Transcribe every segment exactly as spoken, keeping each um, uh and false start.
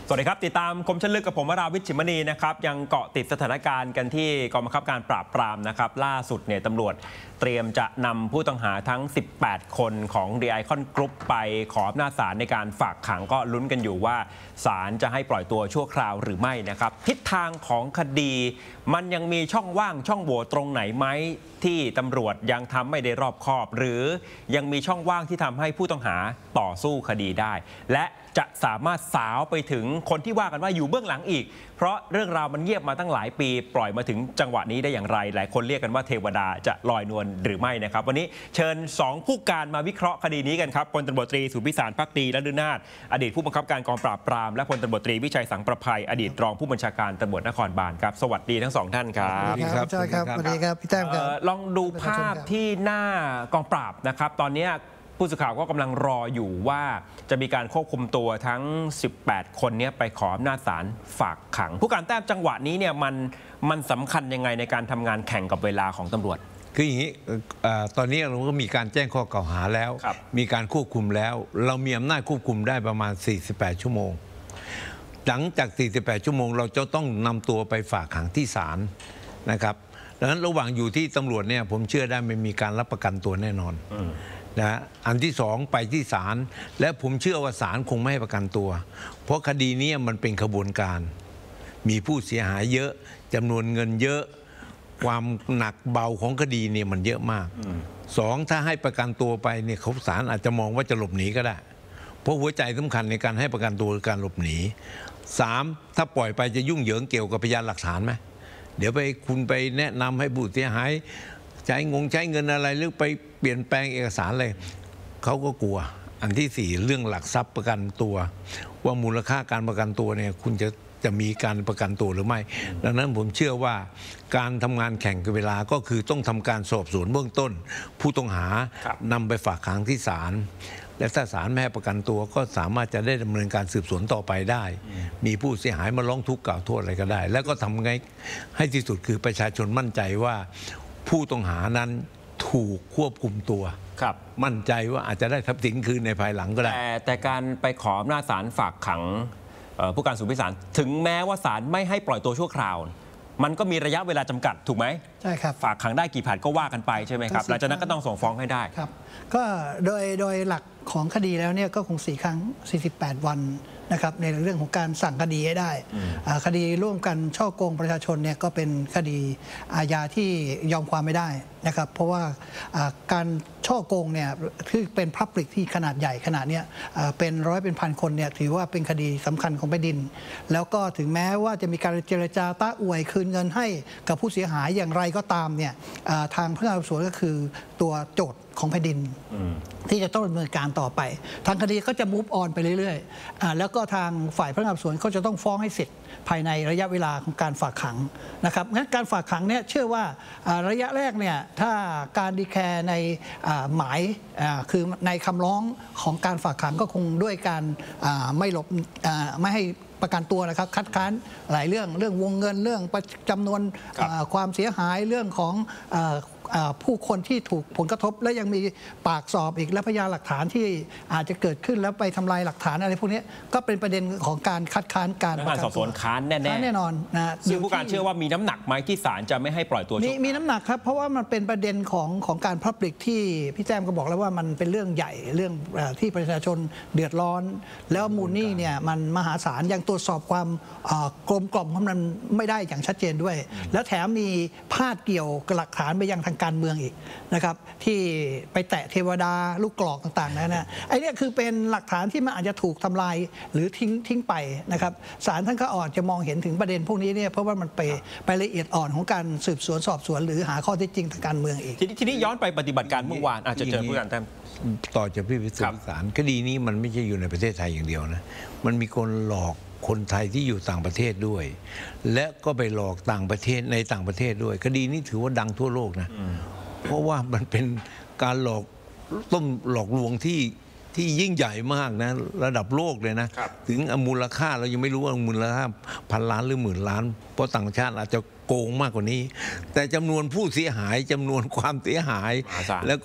สวัสดีครับติดตามคมชันลึกกับผมวราวิช ชิมณีนะครับยังเกาะติดสถานการณ์กันที่กองบังคับการปราบปรามนะครับล่าสุดเนี่ยตำรวจเตรียมจะนำผู้ต้องหาทั้งสิบแปดคนของ The Icon Group ไปขออำนาจศาลในการฝากขังก็ลุ้นกันอยู่ว่าศาลจะให้ปล่อยตัวชั่วคราวหรือไม่นะครับทิศทางของคดีมันยังมีช่องว่างช่องโหว่ตรงไหนไหมที่ตำรวจยังทำไม่ได้รอบคอบหรือยังมีช่องว่างที่ทำให้ผู้ต้องหาต่อสู้คดีได้และจะสามารถสาวไปถึงคนที่ว่ากันว่าอยู่เบื้องหลังอีกเพราะเรื่องราวมันเงียบมาตั้งหลายปีปล่อยมาถึงจังหวะนี้ได้อย่างไรหลายคนเรียกกันว่าเทวดาจะลอยนวลหรือไม่นะครับวันนี้เชิญสองผู้การมาวิเคราะห์คดีนี้กันครับพลตำรวจตรีสุพิสารภักดีและฤนาถอดีตผู้บังคับการกองปราบปรามและพลตำรวจตรีวิชัยสังประภัยอดีตรองผู้บัญชาการตำรวจนครบาลครับสวัสดีทั้งสองท่านครับสวัสดีครับสวัสดีครับพี่แต้มครับลองดูภาพที่หน้ากองปราบนะครับตอนนี้ผู้สื่อข่าวก็กำลังรออยู่ว่าจะมีการควบคุมตัวทั้งสิบแปดคนนี้ไปขออำนาจศาลฝากขังผู้การแต้มจังหวะนี้เนี่ยมันมันสำคัญยังไงในการทำงานแข่งกับเวลาของตำรวจคืออย่างนี้ตอนนี้เราก็มีการแจ้งข้อกล่าวหาแล้วมีการควบคุมแล้วเรามีอำนาจควบคุมได้ประมาณสี่สิบแปดชั่วโมงหลังจากสี่สิบแปดชั่วโมงเราจะต้องนำตัวไปฝากขังที่ศาลนะครับดังนั้นระหว่างอยู่ที่ตำรวจเนี่ยผมเชื่อได้ไม่มีการรับประกันตัวแน่นอนนะอันที่สองไปที่ศาลและผมเชื่อว่าศาลคงไม่ให้ประกันตัวเพราะคดีนี้มันเป็นขบวนการมีผู้เสียหายเยอะจำนวนเงินเยอะความหนักเบาของคดีเนี่ยมันเยอะมากสองถ้าให้ประกันตัวไปเนี่ยเขาศาลอาจจะมองว่าจะหลบหนีก็ได้เพราะหัวใจสำคัญในการให้ประกันตัวคือการหลบหนีสามถ้าปล่อยไปจะยุ่งเหยิงเกี่ยวกับพยานหลักฐานไหมเดี๋ยวไปคุณไปแนะนำให้ผู้เสียหายใช้งงใช้เงินอะไรหรือไปเปลี่ยนแปลงเอกสารอะไรเขาก็กลัวอันที่สี่เรื่องหลักทรัพย์ประกันตัวว่ามูลค่าการประกันตัวเนี่ยคุณจะจะมีการประกันตัวหรือไม่ดังนั้นผมเชื่อว่าการทำงานแข่งกับเวลาก็คือต้องทำการสอบสวนเบื้องต้นผู้ต้องหานำไปฝากขังที่ศาลและถ้าศาลไม่ให้ประกันตัวก็สามารถจะได้ดำเนินการสืบสวนต่อไปได้มีผู้เสียหายมาร้องทุกข์กล่าวโทษอะไรก็ได้แล้วก็ทำไงให้ที่สุดคือประชาชนมั่นใจว่าผู้ต้องหานั้นถูกควบคุมตัวมั่นใจว่าอาจจะได้ทรัพย์สินคืนในภายหลังก็ได้แต่แต่การไปขออำนาจศาลฝากขังผู้การสุพิสารถึงแม้ว่าศาลไม่ให้ปล่อยตัวชั่วคราวมันก็มีระยะเวลาจำกัดถูกไหมใช่ครับฝากขังได้กี่ผลัดก็ว่ากันไปใช่ไหมครับหลังจากนั้นก็ต้องส่งฟ้องให้ได้ครับก็โดยโดยหลักของคดีแล้วเนี่ยก็คงสี่ครั้งสี่สิบแปดวันนะครับในเรื่องของการสั่งคดีให้ได้คดีร่วมกันช่อโกงประชาชนเนี่ยก็เป็นคดีอาญาที่ยอมความไม่ได้นะครับเพราะว่าการช่อโกงเนี่ยคือเป็นพับลิกที่ขนาดใหญ่ขนาดนี้เป็นร้อยเป็นพันคนเนี่ยถือว่าเป็นคดีสำคัญของแผ่นดินแล้วก็ถึงแม้ว่าจะมีการเจรจาต้าอวยคืนเงินให้กับผู้เสียหายอย่างไรก็ตามเนี่ยทางพนักงานสอบสวนก็คือตัวโจทย์ของแผ่นดินที่จะต้องดำเนินการต่อไปทางคดีก็จะมูฟออนไปเรื่อยๆแล้วก็ทางฝ่ายพนักงานสอบสวนเขาจะต้องฟ้องให้เสร็จภายในระยะเวลาของการฝากขังนะครับงั้นการฝากขังเนี่ยเชื่อว่าระยะแรกเนี่ยถ้าการดีแคร์ในหมายคือในคำร้องของการฝากขังก็คงด้วยการไม่หลบไม่ให้ประกันตัวนะครับคัดค้านหลายเรื่องเรื่องวงเงินเรื่องจำนวนความเสียหายเรื่องของผู้คนที่ถูกผลกระทบและยังมีปากสอบอีกและพยานหลักฐานที่อาจจะเกิดขึ้นแล้วไปทำลายหลักฐานอะไรพวกนี้ก็เป็นประเด็นของการคัดค้านการการสอบสวนค้านแน่ๆแน่นอนนะซึ่งผู้การเชื่อว่ามีน้ำหนักไหมที่ศาลจะไม่ให้ปล่อยตัวมีมีน้ำหนักครับเพราะว่ามันเป็นประเด็นของของการพับลิกที่พี่แจ้มก็บอกแล้วว่ามันเป็นเรื่องใหญ่เรื่องที่ประชาชนเดือดร้อนแล้วมูลนี่เนี่ยมันมหาศาลยังตรวจสอบความกลมกล่อมของมันไม่ได้อย่างชัดเจนด้วยแล้วแถมมีพาดเกี่ยวกับหลักฐานไปยังทางการเมืองอีกนะครับที่ไปแตะเทวดาลูกกรอกต่างๆนั่นนะไอ้นี่คือเป็นหลักฐานที่มันอาจจะถูกทำลายหรือทิ้งทิ้งไปนะครับศาลท่านก็อาจจะมองเห็นถึงประเด็นพวกนี้เนี่ยเพราะว่ามันไปไปละเอียดอ่อนของการสืบสวนสอบสวนหรือหาข้อเท็จจริงทางการเมืองอีกทีนี้ย้อนไปปฏิบัติการเมื่อวานอาจจะเจอผู้การแต้มต่อจากพี่วิสุทธิสารคดีนี้มันไม่ใช่อยู่ในประเทศไทยอย่างเดียวนะมันมีคนหลอกคนไทยที่อยู่ต่างประเทศด้วยและก็ไปหลอกต่างประเทศในต่างประเทศด้วยคดีนี้ถือว่าดังทั่วโลกนะเพราะว่ามันเป็นการหลอกต้มหลอกลวงที่ที่ยิ่งใหญ่มากนะระดับโลกเลยนะถึงมูลค่าเรายังไม่รู้ว่ามูลค่าพันล้านหรือหมื่นล้านเพราะต่างชาติอาจจะโกงมากกว่านี้แต่จำนวนผู้เสียหายจำนวนความเสียหายแล้วก็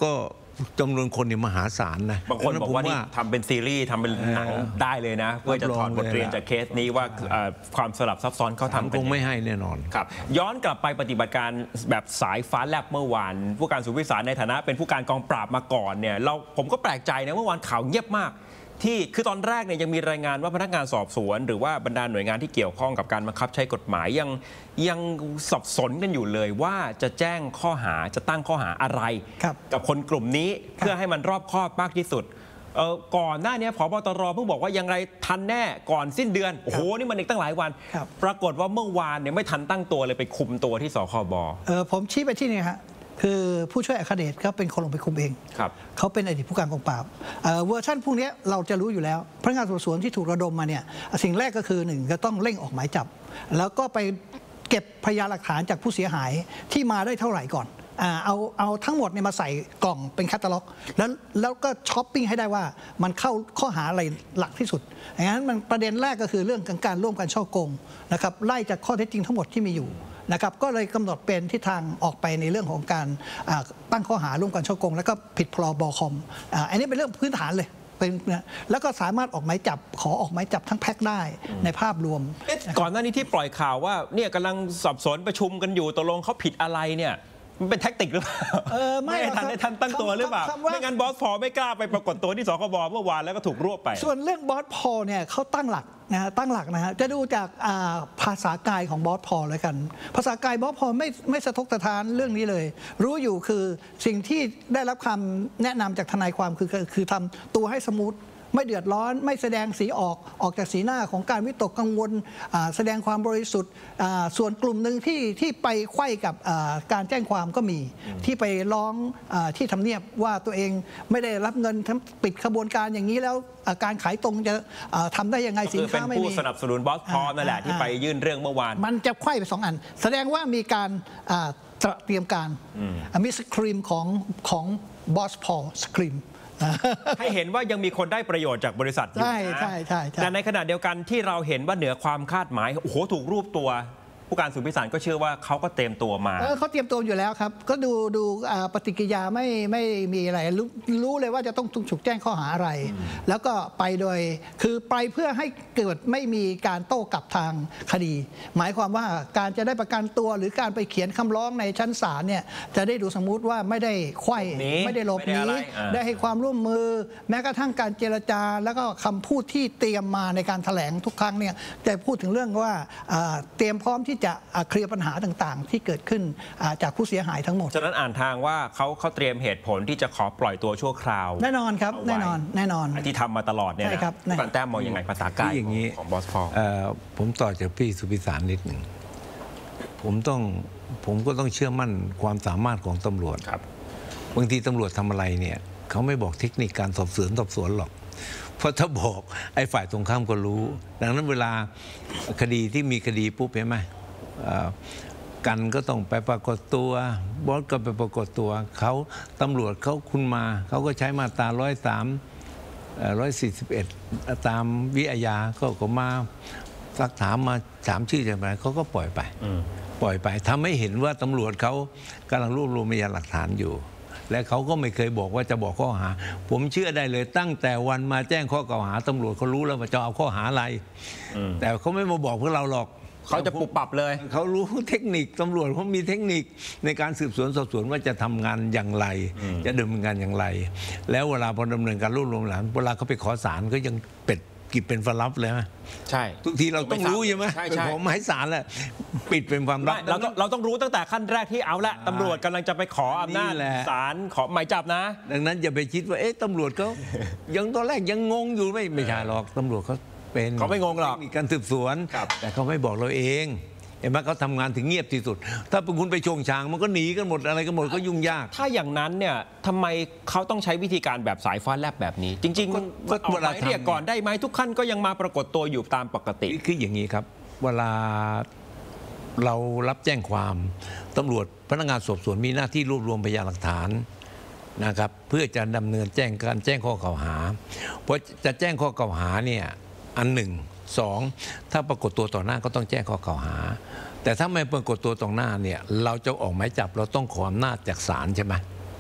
จำนวนคนเนี่ยมหาศาลนะบางคนบอกว่านี่ทำเป็นซีรีส์ทำเป็นหนังได้เลยนะเพื่อจะถอดบทเรียนจากเคสนี้ว่าความสลับซับซ้อนเขาทำคงไม่ให้แน่นอนครับย้อนกลับไปปฏิบัติการแบบสายฟ้าแลบเมื่อวานผู้การสุวิสารในฐานะเป็นผู้การกองปราบมาก่อนเนี่ยเราผมก็แปลกใจนะเมื่อวานข่าวเงียบมากที่คือตอนแรกเนี่ยยังมีรายงานว่าพนักงานสอบสวนหรือว่าบรรดาหน่วยงานที่เกี่ยวข้องกับการบังคับใช้กฎหมายยังยังสับสนกันอยู่เลยว่าจะแจ้งข้อหาจะตั้งข้อหาอะไรกับคนกลุ่มนี้เพื่อให้มันรอบคอบมากที่สุดก่อนหน้านี้ผบตรเพิ่งบอกว่ายังไงทันแน่ก่อนสิ้นเดือนโอ้โหนี่มันอีกตั้งหลายวันปรากฏว่าเมื่อวานเนี่ยไม่ทันตั้งตัวเลยไปคุมตัวที่สคบเออผมชี้ไปที่นี่ฮะคือผู้ช่วยอัครเดชก็เป็นคนลงไปคุมเองเขาเป็นอดีตผู้การกองปราบเวอร์ชันพวกนี้เราจะรู้อยู่แล้วพนักงานสอบสวนที่ถูกระดมมาเนี่ยสิ่งแรกก็คือหนึ่งก็ต้องเร่งออกหมายจับแล้วก็ไปเก็บพยานหลักฐานจากผู้เสียหายที่มาได้เท่าไหร่ก่อนเอาเอาทั้งหมดเนี่ยมาใส่กล่องเป็นแคตตาล็อกแล้วแล้วก็ช้อปปิ้งให้ได้ว่ามันเข้าข้อหาอะไรหลักที่สุดอย่างนั้นมันประเด็นแรกก็คือเรื่องการร่วมกันฉ้อโกงนะครับไล่จากข้อเท็จจริงทั้งหมดที่มีอยู่นะครับก็เลยกำหนดเป็นทิศทางออกไปในเรื่องของการตั้งข้อหาร่วมกันฉ้อโกงแล้วก็ผิดพรบคอมอันนี้เป็นเรื่องพื้นฐานเลยเป็นแล้วก็สามารถออกหมายจับขอออกหมายจับทั้งแพ็คได้ในภาพรวมก่อนหน้านี้ที่ปล่อยข่าวว่าเนี่ยกำลังสอบสวนประชุมกันอยู่ตกลงเขาผิดอะไรเนี่ยมันเป็นแท็กติกหรือเปล่าเออไม่ทันได้ทันตั้งตัวหรือเปล่าไม่งั้นบอสพอไม่กล้าไปปรากฏตัวที่สคบเมื่อวานแล้วก็ถูกรวบไปส่วนเรื่องบอสพอเนี่ยเขาตั้งหลักนะตั้งหลักนะฮะจะดูจากภาษากายของบอสพอเลยกันภาษากายบอสพอไม่ไม่สะทกสะท้านเรื่องนี้เลยรู้อยู่คือสิ่งที่ได้รับคำแนะนำจากทนายความคือคือทำตัวให้สมูทไม่เดือดร้อนไม่แสดงสีออกออกจากสีหน้าของการวิตกกังวลแสดงความบริสุทธิ์ส่วนกลุ่มหนึ่งที่ที่ไปไขว้กับการแจ้งความก็มีที่ไปร้องที่ทำเนียบว่าตัวเองไม่ได้รับเงินปิดขบวนการอย่างนี้แล้วการขายตรงจะทำได้ยังไงสินค้าไม่มีเป็นผู้สนับสนุนบอสพอนั่นแหละที่ไปยื่นเรื่องเมื่อวานมันจะไขว้ไปสองอันแสดงว่ามีการเตรียมการมีสครีมของของบอสพอสครีมให้เห็นว่ายังมีคนได้ประโยชน์จากบริษัทอยู่ใช่ใช่ใช่แต่ในขณะเดียวกันที่เราเห็นว่าเหนือความคาดหมายโอ้โหถูกรูปตัวผู้การสุพิสารก็เชื่อว่าเขาก็เตรียมตัวมาเขาเตรียมตัวอยู่แล้วครับก็ดูดูปฏิกิริยาไม่ไม่มีอะไรรู้รู้เลยว่าจะต้องถูกแจ้งข้อหาอะไรแล้วก็ไปโดยคือไปเพื่อให้เกิดไม่มีการโต้กลับทางคดีหมายความว่าการจะได้ประกันตัวหรือการไปเขียนคำร้องในชั้นศาลเนี่ยจะได้ดูสมมุติว่าไม่ได้ไขว้ไม่ได้หลบหนีได้ให้ความร่วมมือแม้กระทั่งการเจรจาแล้วก็คำพูดที่เตรียมมาในการแถลงทุกครั้งเนี่ยจะพูดถึงเรื่องว่าเตรียมพร้อมที่จะเคลียร์ปัญหาต่างๆที่เกิดขึ้นจากผู้เสียหายทั้งหมดฉะนั้นอ่านทางว่าเขาเขาเตรียมเหตุผลที่จะขอปล่อยตัวชั่วคราวแน่นอนครับแน่นอนแน่นอนที่ทำมาตลอดเนี่ยนะการแต้มมองยังไงภาษากายของบอสพอผมต่อจากพี่สุพิสารนิดหนึ่งผมต้องผมก็ต้องเชื่อมั่นความสามารถของตำรวจครับบางทีตำรวจทำอะไรเนี่ยเขาไม่บอกเทคนิคการสอบสวนสอบสวนหรอกเพราะถ้าบอกไอ้ฝ่ายตรงข้ามก็รู้ดังนั้นเวลาคดีที่มีคดีปุ๊บเห็นไหมกันก็ต้องไปปรากฏตัวบอสก็ไปปรากฏตัวเขาตำรวจเขาคุณมาเขาก็ใช้มาตราร้อยสามร้อยสี่สิบเอ็ดตามวิอาญาก็ก็มาสักถามมาถามชื่อจะอะไรเขาก็ปล่อยไปปล่อยไปทำให้เห็นว่าตำรวจเขากำลังรวบรวมพยานหลักฐานอยู่และเขาก็ไม่เคยบอกว่าจะบอกข้อหาผมเชื่อได้เลยตั้งแต่วันมาแจ้งข้อกล่าวหาตำรวจเขารู้แล้วว่าจะเอาข้อหาอะไรแต่เขาไม่มาบอกพวกเราหรอกเขาจะปรับปรับเลยเขารู้เทคนิคตำรวจเขามีเทคนิคในการสืบสวนสอบสวนว่าจะทำงานอย่างไรจะดำเนินงานอย่างไรแล้วเวลาพอดำเนินการรวบรวมหลักฐานเวลาเขาไปขอศาลก็ยังเป็ดกิบเป็นความลับเลยไหมใช่ทุกทีเราต้องรู้ใช่ไหมเป็นของหมายศาลแหละปิดเป็นความลับเราต้องเราต้องรู้ตั้งแต่ขั้นแรกที่เอาละตำรวจกำลังจะไปขออำนาจศาลขอหมายจับนะดังนั้นอย่าไปคิดว่าเอ๊ะตำรวจเขายังตอนแรกยังงงอยู่ไม่ไม่ใช่หรอกตำรวจเขาเป็นเขาไม่งงหรอกมีการสืบสวนแต่เขาไม่บอกเราเองเห็นไหมเขาทำงานถึงเงียบที่สุดถ้าเป็นคุณไปชงชางมันก็หนีกันหมดอะไรกันหมดก็ยุ่งยากถ้าอย่างนั้นเนี่ยทำไมเขาต้องใช้วิธีการแบบสายฟ้าแลบแบบนี้จริงๆก็เวลาเรียกก่อนได้ไหมทุกขั้นก็ยังมาปรากฏตัวอยู่ตามปกติคืออย่างนี้ครับเวลาเรารับแจ้งความตำรวจพนักงานสอบสวนมีหน้าที่รวบรวมพยานหลักฐานนะครับเพื่อจะดำเนินแจ้งการแจ้งข้อกล่าวหาเพราะจะแจ้งข้อกล่าวหาเนี่ยอันหนึ่งสองถ้าปรากฏตัวต่อหน้าก็ต้องแจ้งข้อกล่าวหาแต่ถ้าไม่ปรากฏตัวต่อหน้าเนี่ยเราจะออกหมายจับเราต้องขออำนาจจากศาลใช่ไหม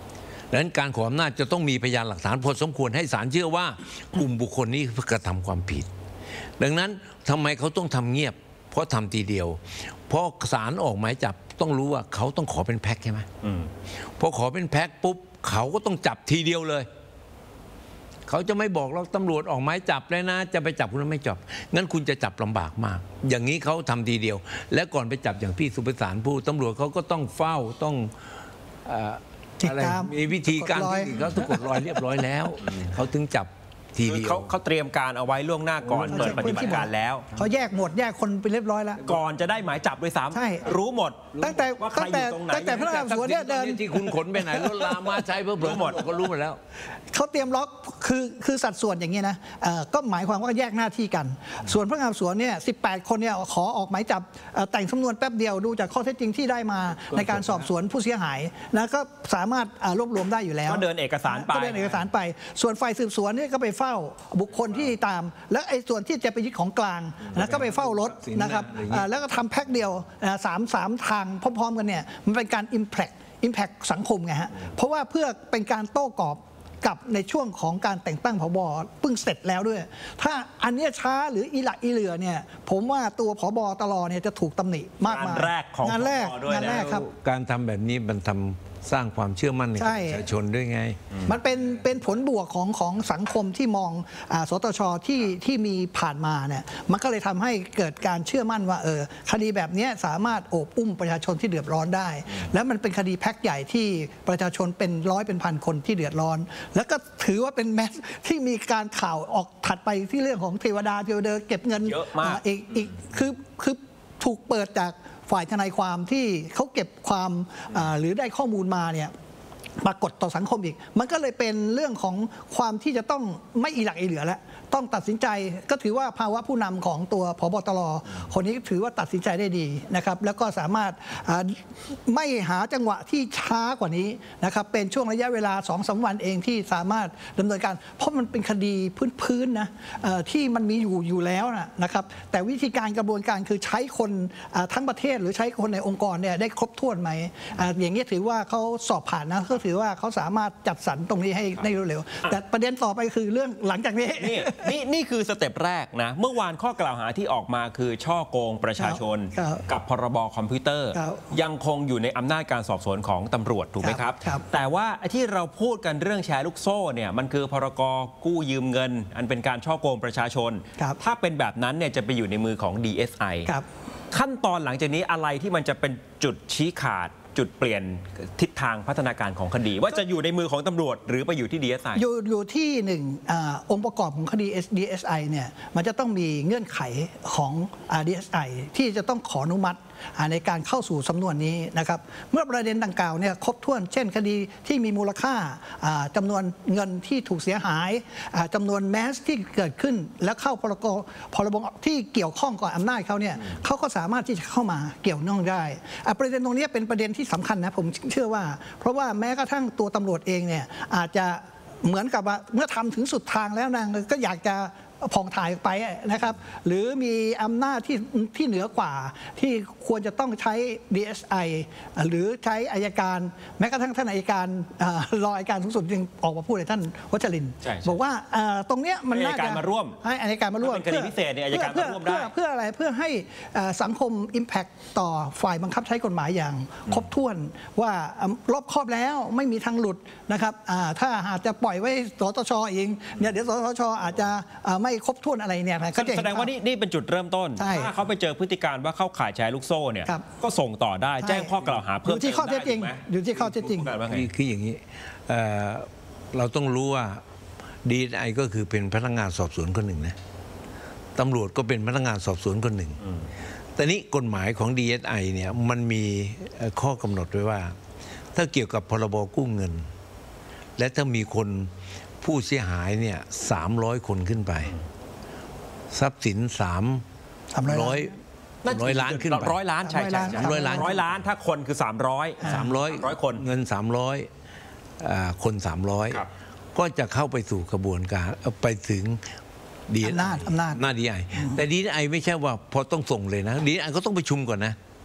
ดังนั้นการขออำนาจจะต้องมีพยานหลักฐานพอสมควรให้ศาลเชื่อว่ากลุ่มบุคคลนี้กระทำความผิดดังนั้นทำไมเขาต้องทำเงียบเพราะทำทีเดียวเพราะศาลออกหมายจับต้องรู้ว่าเขาต้องขอเป็นแพ็คใช่ไหมพอขอเป็นแพ็คปุ๊บเขาก็ต้องจับทีเดียวเลยเขาจะไม่บอกเราตำรวจออกหมายจับเลยนะจะไปจับคุณไม่จับงั้นคุณจะจับลำบากมากอย่างนี้เขาทำทีเดียวและก่อนไปจับอย่างพี่สุประสานพูดตำรวจเขาก็ต้องเฝ้าต้องอะไรมีวิธีการที่เขาต้องกดรอยเรียบร้อยแล้วเขาถึงจับทีเดียวเขาเขาเตรียมการเอาไว้ล่วงหน้าก่อนเปิดปฏิบัติการแล้วเขาแยกหมดแยกคนไปเรียบร้อยแล้วก่อนจะได้หมายจับด้วยซ้ำใช่รู้หมดตั้งแต่ตั้งแต่ตั้งแต่พนักงานสอบสวนเนี่ยเดินที่คุณขนไปไหนรถลามาใช้เพื่อรู้หมดก็รู้หมดแล้วเขาเตรียมล็อกคือคือสัดส่วนอย่างนี้นะก็หมายความว่าแยกหน้าที่กันส่วนพนักงานสอบสวนเนี่ยสิบแปดคนเนี่ยขอออกหมายจับแต่งสำนวนแป๊บเดียวดูจากข้อเท็จจริงที่ได้มาในการสอบสวนผู้เสียหายนะก็สามารถรวบรวมได้อยู่แล้วก็เดินเอกสารไปก็เดินเอกสารไปส่วนฝ่ายสืบสวนเนี่ยก็ไปเฝ้าบุคคลที่ตามแล้วไอ้ส่วนที่จะไปยึดของกลางนะก็ไปเฝ้ารถนะครับแล้วก็ทำแพ็คเดียวสามสามทางพร้อมๆกันเนี่ยมันเป็นการ impact impact สังคมไงฮะเพราะว่าเพื่อเป็นการโต้ตอบกับในช่วงของการแต่งตั้งผบ.เพิ่งเสร็จแล้วด้วยถ้าอันนี้ช้าหรืออีหลักอีเหลือเนี่ยผมว่าตัวผบ.ตลเนี่ยจะถูกตำหนิมากมายงานแรกของงานแรกงานแรกครับการทำแบบนี้มันทำสร้างความเชื่อมั่นในประชาชนด้วยไงมันเป็นเป็นผลบวกของของสังคมที่มองสตช.ที่ที่มีผ่านมาเนี่ยมันก็เลยทำให้เกิดการเชื่อมั่นว่าเออคดีแบบนี้สามารถโอบอุ้มประชาชนที่เดือดร้อนได้แล้วมันเป็นคดีแพ็คใหญ่ที่ประชาชนเป็นร้อยเป็นพันคนที่เดือดร้อนแล้วก็ถือว่าเป็นแมสที่มีการข่าวออกถัดไปที่เรื่องของเทวดาเทวเดอเก็บเงินเยอะมากอีกอีกคือคือถูกเปิดจากฝ่ายทนายความที่เขาเก็บความหรือได้ข้อมูลมาเนี่ยปรากฏต่อสังคมอีกมันก็เลยเป็นเรื่องของความที่จะต้องไม่อีหลักอีเหลือแล้วต้องตัดสินใจก็ถือว่าภาวะผู้นำของตัวผบ.ตร.คนนี้ถือว่าตัดสินใจได้ดีนะครับแล้วก็สามารถไม่หาจังหวะที่ช้ากว่านี้นะครับเป็นช่วงระยะเวลา สองสาม วันเองที่สามารถดำเนินการเพราะมันเป็นคดีพื้นๆนะที่มันมีอยู่อยู่แล้วนะครับแต่วิธีการกระบวนการคือใช้คนทั้งประเทศหรือใช้คนในองค์กรเนี่ยได้ครบถ้วนไหมอย่างนี้ถือว่าเขาสอบผ่านนะก็ถือว่าเขาสามารถจัดสรรตรงนี้ให้ได้เร็วๆแต่ประเด็นต่อไปคือเรื่องหลังจากนี้นี่นี่คือสเต็ปแรกนะเมื่อวานข้อกล่าวหาที่ออกมาคือช่อโกงประชาชนกับพรบคอมพิวเตอร์ยังคงอยู่ในอำนาจการสอบสวนของตำรวจถูกไหมครับแต่ว่าที่เราพูดกันเรื่องแชร์ลูกโซ่เนี่ยมันคือพรกกู้ยืมเงินอันเป็นการช่อโกงประชาชนถ้าเป็นแบบนั้นเนี่ยจะไปอยู่ในมือของ ดี เอส ไอ ขั้นตอนหลังจากนี้อะไรที่มันจะเป็นจุดชี้ขาดจุดเปลี่ยนทิศทางพัฒนาการของคดีว่าจะอยู่ในมือของตำรวจหรือไปอยู่ที่ ดี เอส ไออยู่อยู่ที่หนึ่ง อ, องค์ประกอบของคดี ดี เอส ไอ เนี่ยมันจะต้องมีเงื่อนไขของ ดี เอส ไอ ที่จะต้องขออนุมัติในการเข้าสู่สำนวนนี้นะครับเมื่อประเด็นดังกล่าวเนี่ยครบถ้วนเช่นคดีที่มีมูลค่าจำนวนเงินที่ถูกเสียหายจำนวนแมสที่เกิดขึ้นแล้วเข้าพรกพรบที่เกี่ยวข้องกับอำนาจเขาเนี่ยเขาก็สามารถที่จะเข้ามาเกี่ยวข้องได้ประเด็นตรงนี้เป็นประเด็นที่สำคัญนะผมเชื่อว่าเพราะว่าแม้กระทั่งตัวตำรวจเองเนี่ยอาจจะเหมือนกับว่าเมื่อทำถึงสุดทางแล้วนางก็อยากจะผ่องถ่ายไปนะครับหรือมีอำนาจที่ที่เหนือกว่าที่ควรจะต้องใช้ ดี เอส ไอ หรือใช้อัยการแม้กระทั่งท่านอัยการรองอัยการสูงสุดยังออกมาพูดเลยท่านวัชรินทร์บอกว่าตรงเนี้ยมันน่าจะมาร่วมให้อัยการมาร่วมเป็นคดีพิเศษเนี่ยอัยการมาร่วมได้เพื่ออะไรเพื่อให้สังคม impact ต่อฝ่ายบังคับใช้กฎหมายอย่างครบถ้วนว่ารอบครอบแล้วไม่มีทางหลุดนะครับถ้าอาจจะปล่อยไว้สตชเองเนี่ยเดี๋ยวสตชอาจจะไม่ครบถ้วนอะไรเนี่ยแสดงว่านี่นี่เป็นจุดเริ่มต้นถ้าเขาไปเจอพฤติการว่าเข้าข่ายแชร์ลูกโซ่เนี่ยก็ส่งต่อได้แจ้งข้อกล่าวหาเพิ่มอยู่ที่ข้อเท็จจริงอยู่ที่ข้อเท็จจริงคืออย่างนี้เราต้องรู้ว่า ดี เอส ไอ ก็คือเป็นพนักงานสอบสวนคนหนึ่งนะตำรวจก็เป็นพนักงานสอบสวนคนหนึ่งแต่นี้กฎหมายของ ดี เอส ไอ เนี่ยมันมีข้อกำหนดไว้ว่าถ้าเกี่ยวกับพรบกู้เงินและถ้ามีคนผู้เสียหายเนี่ยสามร้อยคนขึ้นไปทรัพย์สินสามร้อยร้อยล้านขึ้นไปร้อยล้านใช่ใช่ร้อยล้านร้อยล้านถ้าคนคือสามร้อยสามร้อยร้อยคนเงินสามร้อยคนสามร้อยก็จะเข้าไปสู่กระบวนการไปถึงดีอำนาจอำนาจหน้าดีไอแต่ดีไอไม่ใช่ว่าพอต้องส่งเลยนะดีไอก็ต้องประชุมก่อนนะ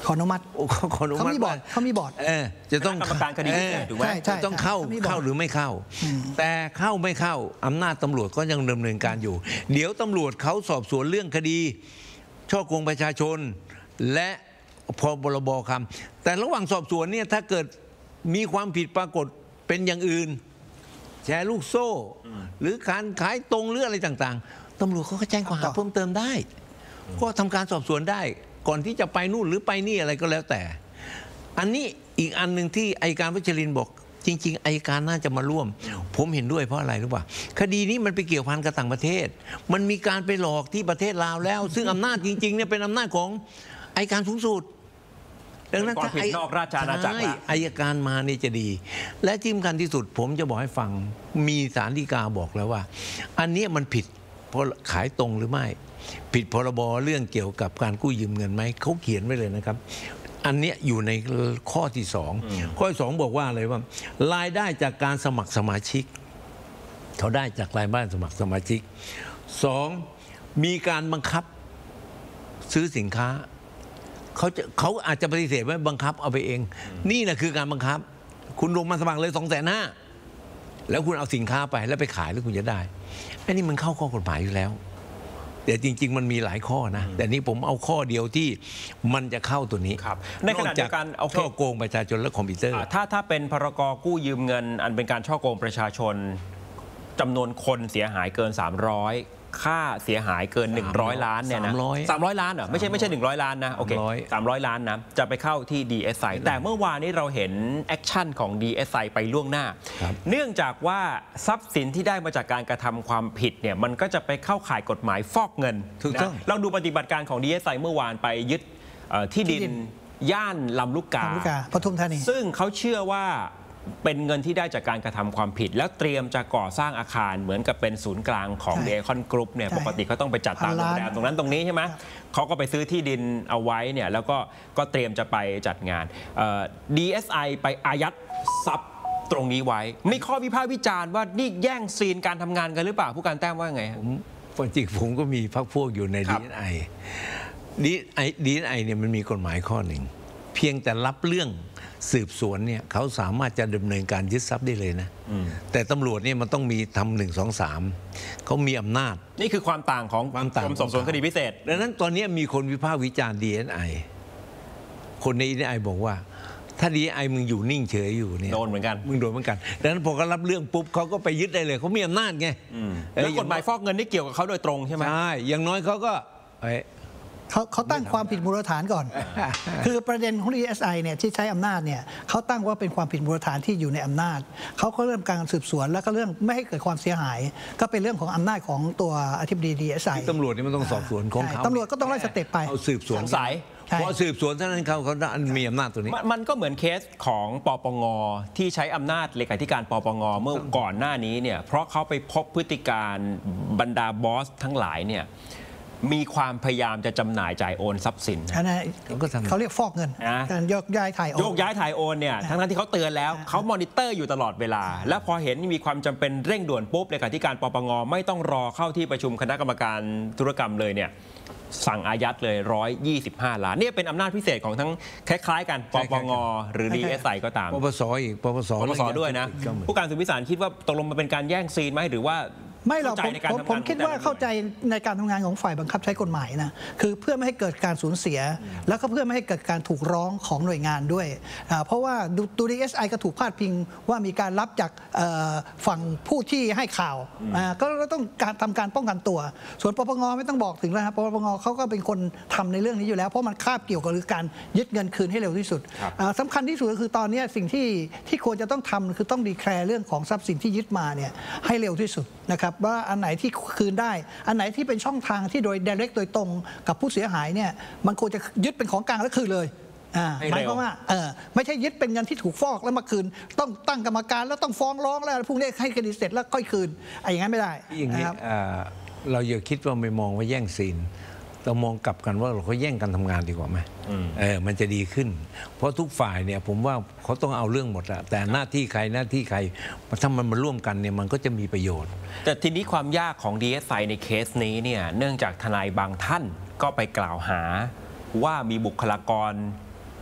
ขออนุมัติขออนุมัติเขามีบอร์ดเขามีบอร์ดเออจะต้องคณะกรรมการคดีพิเศษถูกไหมใช่ใช่ต้องเข้าใช่มีบอร์ดเข้าหรือไม่เข้า แต่เข้าไม่เข้าอำนาจตำรวจก็ยังดำเนินการอยู่ เดี๋ยวตำรวจเขาสอบสวนเรื่องคดีช่อโกงประชาชนและพบรบคำแต่ระหว่างสอบสวนเนี่ยถ้าเกิดมีความผิดปรากฏเป็นอย่างอื่นแชร์ลูกโซ่ หรือการขายตรงหรืออะไรต่างๆตำรวจเขาก็แจ้งข้อหาเพิ่มเติมได้ ก็ทำการสอบสวนได้ก่อนที่จะไปนู่นหรือไปนี่อะไรก็แล้วแต่ อันนี้อีกอันหนึ่งที่อัยการวัชรินทร์บอกจริงๆอัยการน่าจะมาร่วม ผมเห็นด้วยเพราะอะไรรู้ป่ะคดีนี้มันไปเกี่ยวพันกับต่างประเทศ มันมีการไปหลอกที่ประเทศลาวแล้ว ซึ่งอำนาจจริงๆเนี่ยเป็นอำนาจของอัยการสูงสุดดังนั้นเป็นความผิดนอกราชอาณาจักรใช่อัยการมาเนี่ยจะดี และที่สำคัญที่สุดผมจะบอกให้ฟังมีศาลฎีกาบอกแล้วว่า อันนี้มันผิดเพราะขายตรงหรือไม่ ผิดพรบเรื่องเกี่ยวกับการกู้ยืมเงินไหมเขาเขียนไว้เลยนะครับ อันเนี้ยอยู่ในข้อที่สองข้อที่สองบอกว่าอะไรว่ารายได้จากการสมัครสมาชิกเขาได้จากรายได้สมัครสมาชิกสองมีการบังคับซื้อสินค้าเขาจะเขาอาจจะปฏิเสธไว้บังคับเอาไปเอง นี่นะคือการบังคับ คุณลงมาสมัครเลยสองแสนห้าแล้วคุณเอาสินค้าไปแล้วไปขายแล้วคุณจะได้อันนี้มันเข้าข้อกฎหมายอยู่แล้วแต่จริงๆมันมีหลายข้อนะแต่นี้ผมเอาข้อเดียวที่มันจะเข้าตัวนี้ครับในขณะเดียวกันโอเคช่อโกงประชาชนและคอมพิวเตอร์อ่าถ้าถ้าเป็นพรกกู้ยืมเงิน อันเป็นการช่อโกงประชาชนจำนวนคนเสียหายเกิน สามร้อย ค่าเสียหายเกิน หนึ่งร้อย ล้านเนี่ยนะสามร้อยสามร้อยล้านเหรอไม่ใช่ไม่ใช่หนึ่งร้อยล้านนะโอเคสามร้อยสามร้อยล้านนะจะไปเข้าที่ ดี เอส ไอ แต่เมื่อวานนี้เราเห็นแอคชั่นของ ดี เอส ไอ ไปล่วงหน้าครับเนื่องจากว่าทรัพย์สินที่ได้มาจากการกระทำความผิดเนี่ยมันก็จะไปเข้าข่ายกฎหมายฟอกเงินถูกต้องนะเราดูปฏิบัติการของ ดี เอส ไอ เมื่อวานไปยึดเอ่อที่ดิที่ดินนย่านลำลูกกาลำลูกกาปทุมธานีซึ่งเขาเชื่อว่าเป็นเงินที่ได้จากการกระทำความผิด แล้วเตรียมจะก่อสร้างอาคารเหมือนกับเป็นศูนย์กลางของใช่เดคอนกรุ๊ปเนี่ยใช่ปกติเขาต้องไปจัดตามโรงแรมตรงนั้นตรงนี้ใช่ไหมเขาก็ไปซื้อที่ดินเอาไว้เนี่ยแล้วก็ก็เตรียมจะไปจัดงานเอ่อ ดี เอส ไอ ไปอายัดทรัพย์ตรงนี้ไว้มีข้อวิพากษ์วิจารณ์ว่านี่แย่งซีนการทำงานกันหรือเปล่าผู้การแต้มว่าไงฮะผมจริงๆผมก็มีพรรคพวกอยู่ในครัดีบเอสไอดีไอดีไอเนี่ยมันมีกฎหมายข้อหนึ่ง เพียงแต่รับเรื่องสืบสวนเนี่ยเขาสามารถจะดำเนินการยึดทรัพย์ได้เลยนะ แต่ตำรวจเนี่ยมันต้องมีทำหนึ่งสองสามเขามีอำนาจนี่คือความต่างของความต่างกรมสอบสวนคดีพิเศษดังนั้นตอนนี้มีคนวิพากษ์วิจารณ์ ดี เอส ไอ คนใน ดี เอส ไอ บอกว่า ถ้า ดี เอส ไอ มึงอยู่นิ่งเฉยอยู่เนี่ยโดนเหมือนกันมึงโดนเหมือนกันดังนั้นพอเขารับเรื่องปุ๊บเขาก็ไปยึดได้เลยเขามีอำนาจไงเอ้แล้วยกฎหมายฟอกเงินนี่เกี่ยวกับเขาโดยตรงใช่ไหมใช่อย่างน้อยเขาก็เอ้ยเขาเขาตั้งความผิดมูลฐานก่อน คือประเด็นของ ดี เอส ไอ เนี่ยที่ใช้อำนาจเนี่ยเขาตั้งว่าเป็นความผิดมูลฐานที่อยู่ในอำนาจ เขาก็เริ่มการสืบสวนแล้วก็เรื่องไม่ให้เกิดความเสียหาย ก็เป็นเรื่องของอำนาจของตัวอธิบดี ดี เอส ไอตำรวจนี่มันต้องสอบสวนของเขาใช่ตำรวจก็ต้องไล่สเต็ปไปเอาสืบสวนสงสัยใช่พอสืบสวนเท่านั้นเขาเขามีอำนาจตัวนี้มันมันก็เหมือนเคสของปปงที่ใช้อำนาจเลขาธิการปปงเมื่อก่อนหน้านี้เนี่ยเพราะเขาไปพบพฤติการบรรดาบอสทั้งหลายเนี่ยมีความพยายามจะจำหน่ายจ่ายโอนทรัพย์สินอันนั้นเขาก็ทำเขาเรียกฟอกเงินนะการยกย้ายถ่ายออกโยกย้ายถ่ายโอนเนี่ยทั้งนั้นที่เขาเตือนแล้วเขามอนิเตอร์อยู่ตลอดเวลา แล้วพอเห็นมีความจำเป็นเร่งด่วนปุ๊บเลขาธิการปปงไม่ต้องรอเข้าที่ประชุมคณะกรรมการธุรกรรมเลยเนี่ยสั่งอายัดเลยหนึ่งร้อยยี่สิบห้าล้านเนี่ยเป็นอำนาจพิเศษของทั้งคล้ายๆกันปปงหรือ ดี เอส ไอ ก็ตามปปสอีกปปสปปสด้วยนะก็เหมือนผู้การสุวิสารคิดว่าตกลงมันเป็นการแย่งซีนไหมหรือว่าไม่หรอกเข้าใจผมในการผมทำงานผมคิดว่าของแต่ละหน่วยเข้าใจในการทำงานของฝ่ายบังคับใช้กฎหมายนะคือเพื่อไม่ให้เกิดการสูญเสีย แล้วก็เพื่อไม่ให้เกิดการถูกร้องของหน่วยงานด้วยอ่าเพราะว่าตัว ดี เอส ไอ ก็ถูกพาดพิงว่ามีการรับจากเอ่อฝั่งผู้ที่ให้ข่าวอ่าก็ต้องการทำการป้องกันตัว ส่วนปปงไม่ต้องบอกถึงแล้วครับปปงเขาก็เป็นคนทำในเรื่องนี้อยู่แล้วเพราะมันคาบเกี่ยวกับการยึดเงินคืนให้เร็วที่สุดอ่าสำคัญที่สุดก็คือตอนนี้สิ่งที่ที่ควรจะต้องทำคือต้องดีแคลร์เรื่องของทรัพย์สินที่ยึดมาเนี่ยให้เร็วที่สุดนะครับว่าอันไหนที่คืนได้ อันไหนที่เป็นช่องทางที่โดย direct โดยตรงกับผู้เสียหายเนี่ยมันควรจะยึดเป็นของกลางแล้วคืนเลยอ่าให้หเร็วมายความว่าเออไม่ใช่ยึดเป็นเงินที่ถูกฟอกแล้วมาคืน ต้องตั้งกรรมการแล้วต้องฟ้องร้องแล้วพวกนี้ให้คดีเสร็จแล้วค่อยคืนไอ้อย่างนั้นไม่ได้อย่างนี้นะครับอ่าเราอย่าคิดว่าไม่มองว่าแย่งซีน เรามองกลับกันว่าเราเขาแย่งกันทำงานดีกว่าไหมเออมันจะดีขึ้น เพราะทุกฝ่ายเนี่ยผมว่าเขาต้องเอาเรื่องหมดอะแต่หน้าที่ใครหน้าที่ใครถ้ามันมาร่วมกันเนี่ยมันก็จะมีประโยชน์แต่ทีนี้ความยากของ ดี เอส ไอ ในเคสนี้เนี่ยเนื่องจากทนายบางท่านก็ไปกล่าวหาว่ามีบุคลากร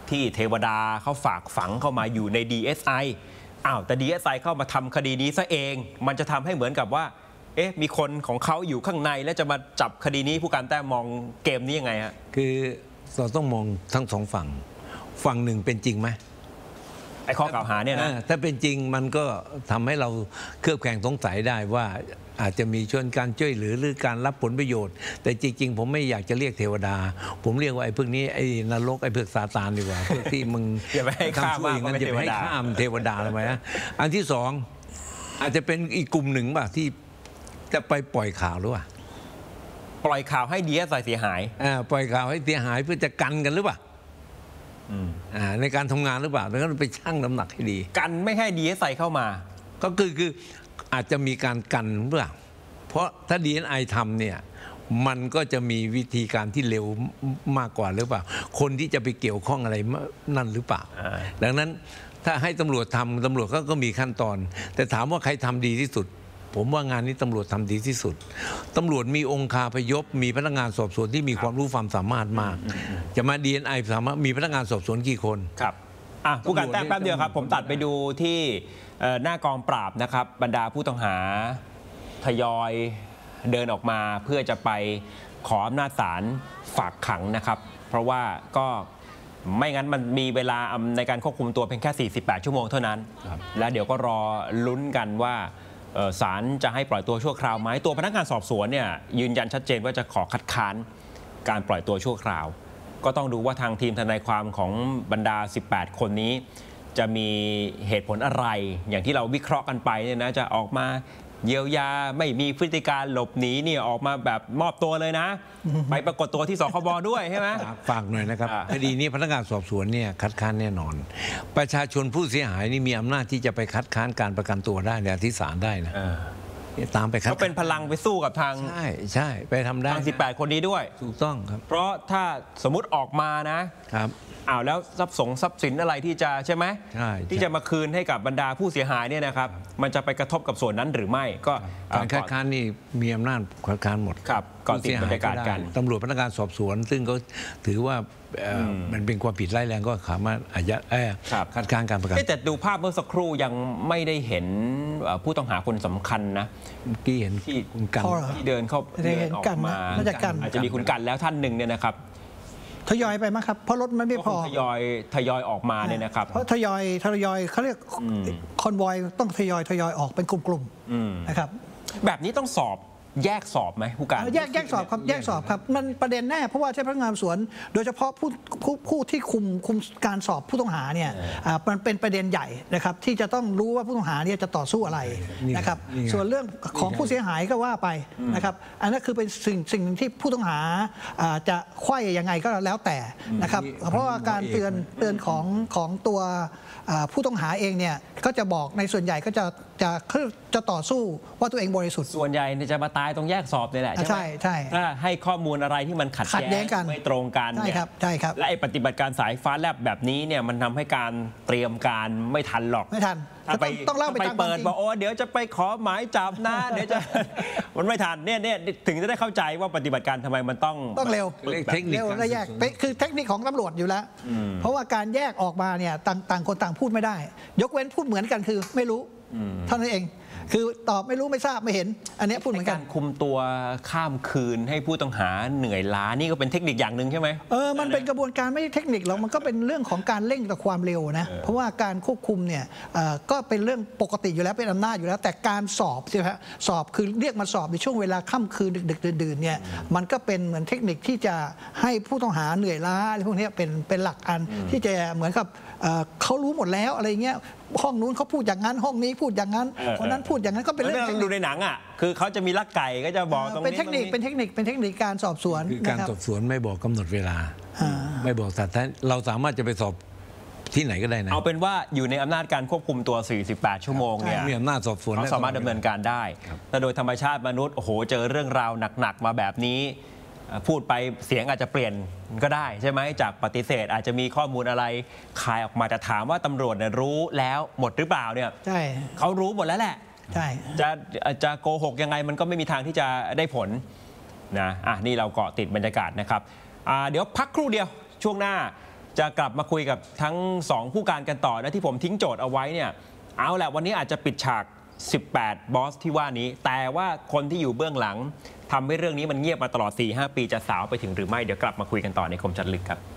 ที่เทวดาเขาฝากฝังเข้ามาอยู่ใน ดี เอส ไอ อ้าวแต่ ดี เอส ไอ เข้ามาทำคดีนี้ซะเองมันจะทำให้เหมือนกับว่าเอ๊ะมีคนของเขาอยู่ข้างในแล้วจะมาจับคดีนี้ผู้การแต้มมองเกมนี้ยังไงฮะคือเราต้องมองทั้งสองฝั่งฝั่งหนึ่งเป็นจริงไหมไอ้ข้อกล่าวหาเนี่ยนะถ้าเป็นจริงมันก็ทำให้เราเคลือบแคลงสงสัยได้ว่าอาจจะมีชนการช่วยเหลือหรือการรับผลประโยชน์แต่จริงๆผมไม่อยากจะเรียกเทวดาผมเรียกว่าไอ้พวกนี้ไอ้นรกไอ้พวกซาตานดีกว่าพวกที่มึงอย่าไปให้ข้ามอย่างนั้นจะไปให้ข้ามเทวดาเลยไหมฮะอันที่สองอาจจะเป็นอีกกลุ่มหนึ่งป่ะที่จะไปปล่อยข่าวหรือเปล่าปล่อยข่าวให้ดีเอสไอเสียหายอ่าปล่อยข่าวให้เสียหายเพื่อจะกันกันหรือเปล่าอ่าในการทำงานหรือเปล่าแล้วก็ไปชั่งน้ำหนักให้ดีกันไม่ให้ดีเอสไอเข้ามาก็คือคืออาจจะมีการกันหรือเปล่าเพราะถ้า ดี เอส ไอ ทำเนี่ยมันก็จะมีวิธีการที่เร็วมากกว่าหรือเปล่าคนที่จะไปเกี่ยวข้องอะไรนั่นหรือเปล่าดังนั้นถ้าให้ตำรวจทำตำรวจก็มีขั้นตอนแต่ถามว่าใครทำดีที่สุดผมว่างานนี้ตำรวจทำดีที่สุดตำรวจมีองค์คาพยพมีพนักงานสอบสวนที่มีความรู้ความสามารถมากจะมา ดี เอส ไอ สามารถมีพนักงานสอบสวนกี่คนครับอ่ะผู้การแต้มแป๊บเดียวครับผมตัดไปดูที่หน้ากองปราบนะครับบรรดาผู้ต้องหาทยอยเดินออกมาเพื่อจะไปขออำนาจศาลฝากขังนะครับเพราะว่าก็ไม่งั้นมันมีเวลาในการควบคุมตัวเพียงแค่สี่สิบแปดชั่วโมงเท่านั้นแล้วเดี๋ยวก็รอลุ้นกันว่าศาลจะให้ปล่อยตัวชั่วคราวไหมตัวพนักงานสอบสวนเนี่ยยืนยันชัดเจนว่าจะขอคัดค้านการปล่อยตัวชั่วคราวก็ต้องดูว่าทางทีมทนายความของบรรดาสิบแปดคนนี้จะมีเหตุผลอะไรอย่างที่เราวิเคราะห์กันไปเนี่ยนะจะออกมาเยียวยาไม่มีพฤติการหลบหนีเนี่ยออกมาแบบมอบตัวเลยนะไปปรากฏตัวที่สคบด้วยใช่ไหมฝากหน่อยนะครับคดีนี้พนักงานสอบสวนเนี่ยคัดค้านแน่นอนประชาชนผู้เสียหายนี่มีอำนาจที่จะไปคัดค้านการประกันตัวได้ในที่ศาลได้นะตามไปคัดก็เป็นพลังไปสู้กับทางใช่ใช่ไปทำได้ทางสิบแปดคนนี้ด้วยถูกต้องครับเพราะถ้าสมมุติออกมานะครับอ้าวแล้วทรัพย์สงทรัพย์สินอะไรที่จะใช่ไหมใช่ที่จะมาคืนให้กับบรรดาผู้เสียหายเนี่ยนะครับมันจะไปกระทบกับส่วนนั้นหรือไม่ก็การคัดค้านนี่มีอำนาจคัดค้านหมดครับก่อนติดบรรยากาศกันตำรวจพนักงานสอบสวนซึ่งเขาถือว่ามันเป็นความผิดร้ายแรงก็สามารถอายัดคัดค้านการประกันแต่ดูภาพเมื่อสักครู่ยังไม่ได้เห็นผู้ต้องหาคนสำคัญนะที่เห็นที่คุณกันที่เดินเข้าเดินออกมาอาจจะมีคุณกันแล้วท่านหนึ่งเนี่ยนะครับทยอยไปมั้งครับเพราะรถมันไม่พอทยอยทยอยออกมาเนี่ยนะครับเพราะทยอยทยอยเขาเรียกคอนวอยต้องทยอยทยอยออกเป็นกลุ่มๆนะครับแบบนี้ต้องสอบแยกสอบไหมผู้การแยกแยกสอบครับแยกสอบครับมันประเด็นแน่เพราะว่าใช้พนักงานสวนโดยเฉพาะผู้ผู้ผู้ที่คุมคุมการสอบผู้ต้องหาเนี่ยมันเป็นประเด็นใหญ่นะครับที่จะต้องรู้ว่าผู้ต้องหาเนี่ยจะต่อสู้อะไรนะครับส่วนเรื่องของผู้เสียหายก็ว่าไปนะครับอันนั้นคือเป็นสิ่งสิ่งที่ผู้ต้องหาจะไขว้ยังไงก็แล้วแต่นะครับเพราะว่าการเตือนเตือนของของตัวผู้ต้องหาเองเนี่ยก็จะบอกในส่วนใหญ่ก็จะจะจะต่อสู้ว่าตัวเองบริสุทธิ์ส่วนใหญ่จะมาตายตรงแยกสอบนี่แหละใช่ใช่ถ้าให้ข้อมูลอะไรที่มันขัดแย้งกันไม่ตรงกันใช่ครับใช่ครับและไอ้ปฏิบัติการสายฟ้าแลบแบบนี้เนี่ยมันทำให้การเตรียมการไม่ทันหรอกไม่ทันต้องเล่าไปเปิดบอกโอ้เดี๋ยวจะไปขอหมายจับนะเดี๋ยวจะมันไม่ทันเนี่ยเนี่ยถึงจะได้เข้าใจว่าปฏิบัติการทำไมมันต้องต้องเร็วเทคนิคและแยกคือเทคนิคของตำรวจอยู่แล้วเพราะว่าการแยกออกมาเนี่ยต่างคนต่างพูดไม่ได้ยกเว้นพูดเหมือนกันคือไม่รู้เท่านั้นเองคือตอบไม่รู้ไม่ทราบไม่เห็นอันนี้พูดเหมือนกันการคุมตัวข้ามคืนให้ผู้ต้องหาเหนื่อยล้านี่ก็เป็นเทคนิคอย่างหนึ่งใช่ไหมเออมันเป็นกระบวนการไม่ใช่เทคนิคหรอกมันก็เป็นเรื่องของการเร่งต่อความเร็วนะเพราะว่าการควบคุมเนี่ยก็เป็นเรื่องปกติอยู่แล้วเป็นอำนาจอยู่แล้วแต่การสอบใช่ไหมสอบคือเรียกมาสอบในช่วงเวลาค่ำคืนดึกๆดื่นๆเนี่ยมันก็เป็นเหมือนเทคนิคที่จะให้ผู้ต้องหาเหนื่อยล้าอะไรพวกนี้เป็นเป็นหลักอันที่จะเหมือนกับเขารู้หมดแล้วอะไรเงี้ยห้องนู้นเขาพูดอย่างนั้นห้องนี้พูดอย่างนั้นคนนั้นพูดอย่างนั้นก็เป็นเรื่องดูในหนังอ่ะคือเขาจะมีลักไก่ก็จะบอกตรงนี้เป็นเทคนิคเป็นเทคนิคเป็นเทคนิคการสอบสวนคือการสอบสวนไม่บอกกำหนดเวลาไม่บอกสถานเราสามารถจะไปสอบที่ไหนก็ได้นะเอาเป็นว่าอยู่ในอำนาจการควบคุมตัวสี่สิบแปดชั่วโมงเนี่ยมีอำนาจสอบสวนเขาสามารถดำเนินการได้แต่โดยธรรมชาติมนุษย์โอ้โหเจอเรื่องราวหนักๆมาแบบนี้พูดไปเสียงอาจจะเปลี่ยนก็ได้ใช่ไหมจากปฏิเสธอาจจะมีข้อมูลอะไรคายออกมาแต่ถามว่าตำรวจเนี่ยรู้แล้วหมดหรือเปล่าเนี่ยใช่เขารู้หมดแล้วแหละใช่จะจะโกหกยังไงมันก็ไม่มีทางที่จะได้ผลนะอ่ะนี่เราเกาะติดบรรยากาศนะครับเดี๋ยวพักครู่เดียวช่วงหน้าจะกลับมาคุยกับทั้งสองผู้การกันต่อนะที่ผมทิ้งโจทย์เอาไว้เนี่ยเอาแหละวันนี้อาจจะปิดฉากสิบแปดบอสที่ว่านี้แต่ว่าคนที่อยู่เบื้องหลังทำให้เรื่องนี้มันเงียบมาตลอด สี่ห้า ปีจะสาวไปถึงหรือไม่เดี๋ยวกลับมาคุยกันต่อในคมชัดลึกครับ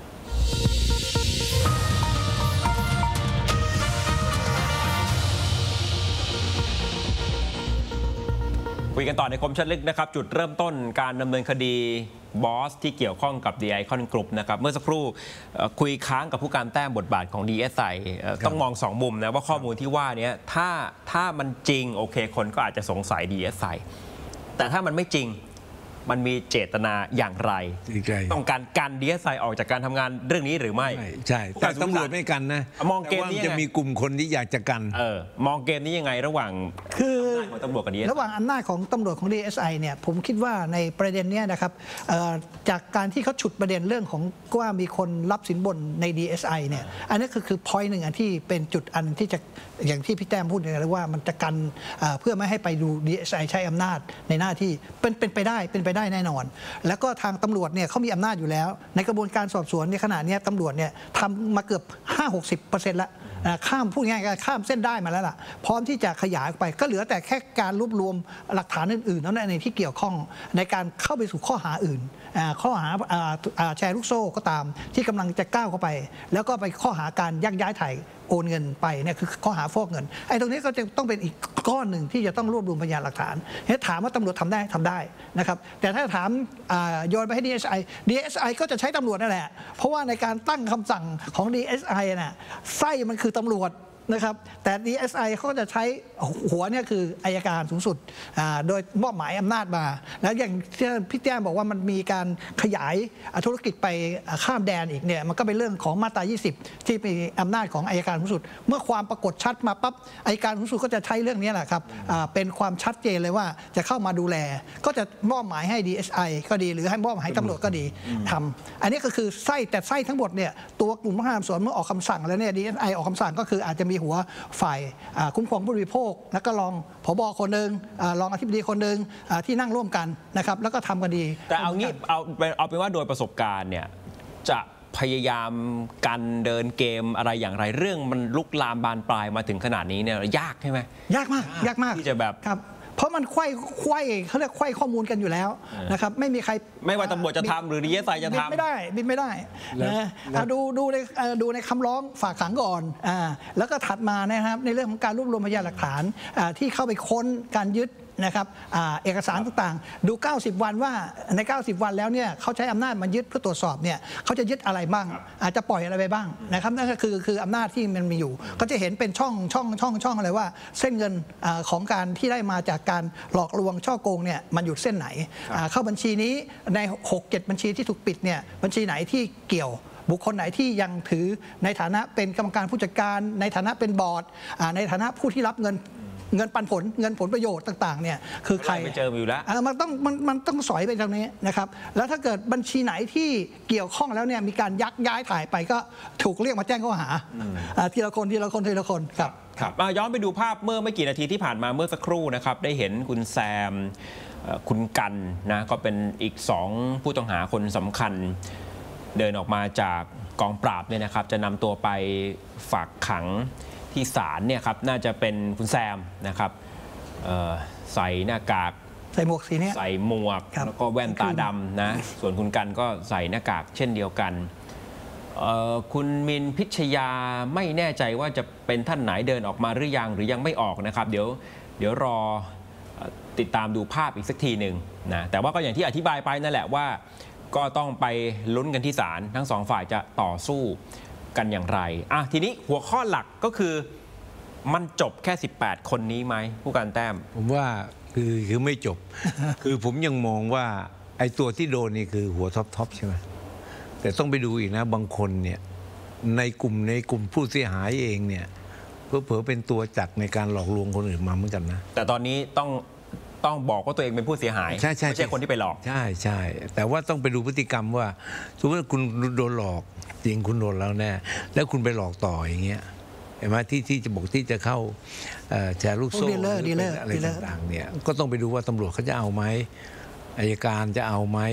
คุยกันต่อในคมชัดลึกนะครับจุดเริ่มต้นการดำเนินคดีบอสที่เกี่ยวข้องกับ The Icon Group นะครับเมื่อสักครู่คุยค้างกับผู้การแต้มบทบาทของ ดี เอส ไอ ต้องมองสองมุมนะว่าข้อมูลที่ว่านี้ถ้าถ้ามันจริงโอเคคนก็อาจจะสงสัย ดี เอส ไอ แต่ถ้ามันไม่จริงมันมีเจตนาอย่างไรต้องการกัน ดี เอส ไอ ออกจากการทำงานเรื่องนี้หรือไม่ใช่แต่ตำรวจไม่กันนะมองเกมนี้จะมีกลุ่มคนที่อยากจะกันเออมองเกมนี้ยังไงระหว่างคือของตำรวจกับ ดี เอส ไอระหว่างอำนาจของตำรวจของ ดี เอส ไอ เนี่ยผมคิดว่าในประเด็นนี้นะครับจากการที่เขาฉุดประเด็นเรื่องของว่ามีคนรับสินบนใน ดี เอส ไอ เนี่ยอันนี้คือคือ point หนึ่งอันที่เป็นจุดอันที่จะอย่างที่พี่แต้มพูดเลยว่ามันจะกันเพื่อไม่ให้ไปดู ดี เอส ไอ ใช้อำนาจในหน้าที่เป็นเป็นไปได้เป็นไปได้แน่นอนแล้วก็ทางตำรวจเนี่ยเขามีอำนาจอยู่แล้วในกระบวนการสอบสวนในขณะนี้ตำรวจเนี่ยทำมาเกือบ ห้าหกสิบเปอร์เซ็นต์ แล้วข้ามพูดง่ายๆข้ามเส้นได้มาแล้วล่ะพร้อมที่จะขยายไปก็เหลือแต่แค่การรวบรวมหลักฐานอื่นๆนั้นในที่เกี่ยวข้องในการเข้าไปสู่ข้อหาอื่นข้อหาแชร์ลูกโซ่ก็ตามที่กำลังจะก้าวเข้าไปแล้วก็ไปข้อหาการยักย้ายถ่ายโอนเงินไปเนี่ยคือข้อหาฟอกเงินไอ้ตรงนี้ก็จะต้องเป็นอีกก้อนหนึ่งที่จะต้องรวบรวมพยานหลักฐานให้ถามว่าตำรวจทำได้ทำได้นะครับแต่ถ้าถามโยนไปให้ ดี เอส ไอ ดี เอส ไอ ก็จะใช้ตำรวจนั่นแหละเพราะว่าในการตั้งคำสั่งของ ดี เอส ไอ น่ะไส้มันคือตำรวจนะครับแต่ ดี เอส ไอ เขาจะใช้หัวเนี่ยคืออัยการสูงสุดโดยมอบหมายอำนาจมาแล้วอย่างที่พี่แจ้งบอกว่ามันมีการขยายธุรกิจไปข้ามแดนอีกเนี่ยมันก็เป็นเรื่องของมาตรา ยี่สิบ ที่เป็นอำนาจของอัยการสูงสุดเมื่อความปรากฏชัดมาปั๊บอัยการสูงสุดก็จะใช้เรื่องนี้แหละครับเป็นความชัดเจนเลยว่าจะเข้ามาดูแลก็จะมอบหมายให้ ดี เอส ไอ ก็ดีหรือให้มอบหมายตำรวจก็ดีทำอันนี้ก็คือไส้แต่ไส้ทั้งหมดเนี่ยตัวกลุ่มพนักงานสอบสวนเมื่อออกคำสั่งแล้วเนี่ย ดี เอส ไอ ออกคำสั่งก็คืออาจจะมีหัวฝ่ายคุ้มครองผู้บริโภคแล้วก็รองผบ.คนหนึ่งรองอธิบดีคนหนึ่งที่นั่งร่วมกันนะครับแล้วก็ทำคดีแต่เอางี้เอาเอาเป็นว่าโดยประสบการณ์เนี่ยจะพยายามกันเดินเกมอะไรอย่างไรเรื่องมันลุกลามบานปลายมาถึงขนาดนี้เนี่ยยากใช่ไหมยากมากยากมากที่จะแบบครับเพราะมันไขว้ไขว้เขาเรียกไขว้ข้อมูลกันอยู่แล้วนะครับไม่มีใครไม่ว่าตำรวจจะทำหรือ ดี เอส ไอ จะทำไม่ได้บินไม่ได้นะดูดูในดูในคำร้องฝากขังก่อนอ่าแล้วก็ถัดมานะครับในเรื่องของการรวบรวมพยานหลักฐานที่เข้าไปค้นการยึดนะครับเอกสารต่างๆดูเก้าสิบวันว่าในเก้าสิบวันแล้วเนี่ยเขาใช้อำนาจมายึดเพื่อตรวจสอบเนี่ยเขาจะยึดอะไรบ้างอาจจะปล่อยอะไรไปบ้างนะครับนั่นก็คือคืออำนาจที่มันมีอยู่ก็จะเห็นเป็นช่องช่องช่องช่องอะไรว่าเส้นเงินของการที่ได้มาจากการหลอกลวงช่อโกงเนี่ยมันอยู่เส้นไหนเข้าบัญชีนี้ใน หกเจ็ด บัญชีที่ถูกปิดเนี่ยบัญชีไหนที่เกี่ยวบุคคลไหนที่ยังถือในฐานะเป็นกรรมการผู้จัดการในฐานะเป็นบอร์ดในฐานะผู้ที่รับเงินเงินปันผลเงินผลประโยชน์ต่างๆเนี่ยคือใครไปเจออยู่แล้วมันต้องมันมันต้องสอยไปตรงนี้นะครับแล้วถ้าเกิดบัญชีไหนที่เกี่ยวข้องแล้วเนี่ยมีการยักย้ายถ่ายไปก็ถูกเรียกมาแจ้งข้อหาทีละคนทีละคนทีละคนครับครับย้อนไปดูภาพเมื่อไม่กี่นาทีที่ผ่านมาเมื่อสักครู่นะครับได้เห็นคุณแซมคุณกันนะก็เป็นอีกสองผู้ต้องหาคนสำคัญเดินออกมาจากกองปราบเนี่ยนะครับจะนำตัวไปฝากขังที่ศาลเนี่ยครับน่าจะเป็นคุณแซมนะครับใส่หน้ากากใส่หมวกสีนี้ใส่หมวกแล้วก็แว่นตาดำนะส่วนคุณกันก็ใส่หน้ากากเช่นเดียวกันคุณมินพิชยาไม่แน่ใจว่าจะเป็นท่านไหนเดินออกมาหรือยังหรือยังไม่ออกนะครับเดี๋ยวเดี๋ยวรอติดตามดูภาพอีกสักทีหนึ่งนะแต่ว่าก็อย่างที่อธิบายไปนั่นแหละว่าก็ต้องไปลุ้นกันที่ศาลทั้งสองฝ่ายจะต่อสู้กันอย่างไรอ่ะทีนี้หัวข้อหลักก็คือมันจบแค่สิบแปดคนนี้ไหมผู้การแต้มผมว่าคือคือไม่จบ คือผมยังมองว่าไอ้ตัวที่โดนนี่คือหัวท็อปท็อปใช่ไหมแต่ต้องไปดูอีกนะบางคนเนี่ยในกลุ่มในกลุ่มผู้เสียหายเองเนี่ยเผลอๆเป็นตัวจักในการหลอกลวงคนอื่นมาเหมือนกันนะแต่ตอนนี้ต้องต้องบอกว่าตัวเองเป็นผู้เสียหายใช่ใช่ไม่ใช่คนที่ไปหลอกใช่ใช่แต่ว่าต้องไปดูพฤติกรรมว่าสมมติว่าคุณโดนหลอกจริงคุณโดนแล้วแน่แล้วคุณไปหลอกต่ออย่างเงี้ยเห็นไหมที่ที่จะบอกที่จะเข้าแชร์ลูกโซ่อะไรต่างๆเนี่ยก็ต้องไปดูว่าตำรวจเขาจะเอาไหมอัยการจะเอาไหม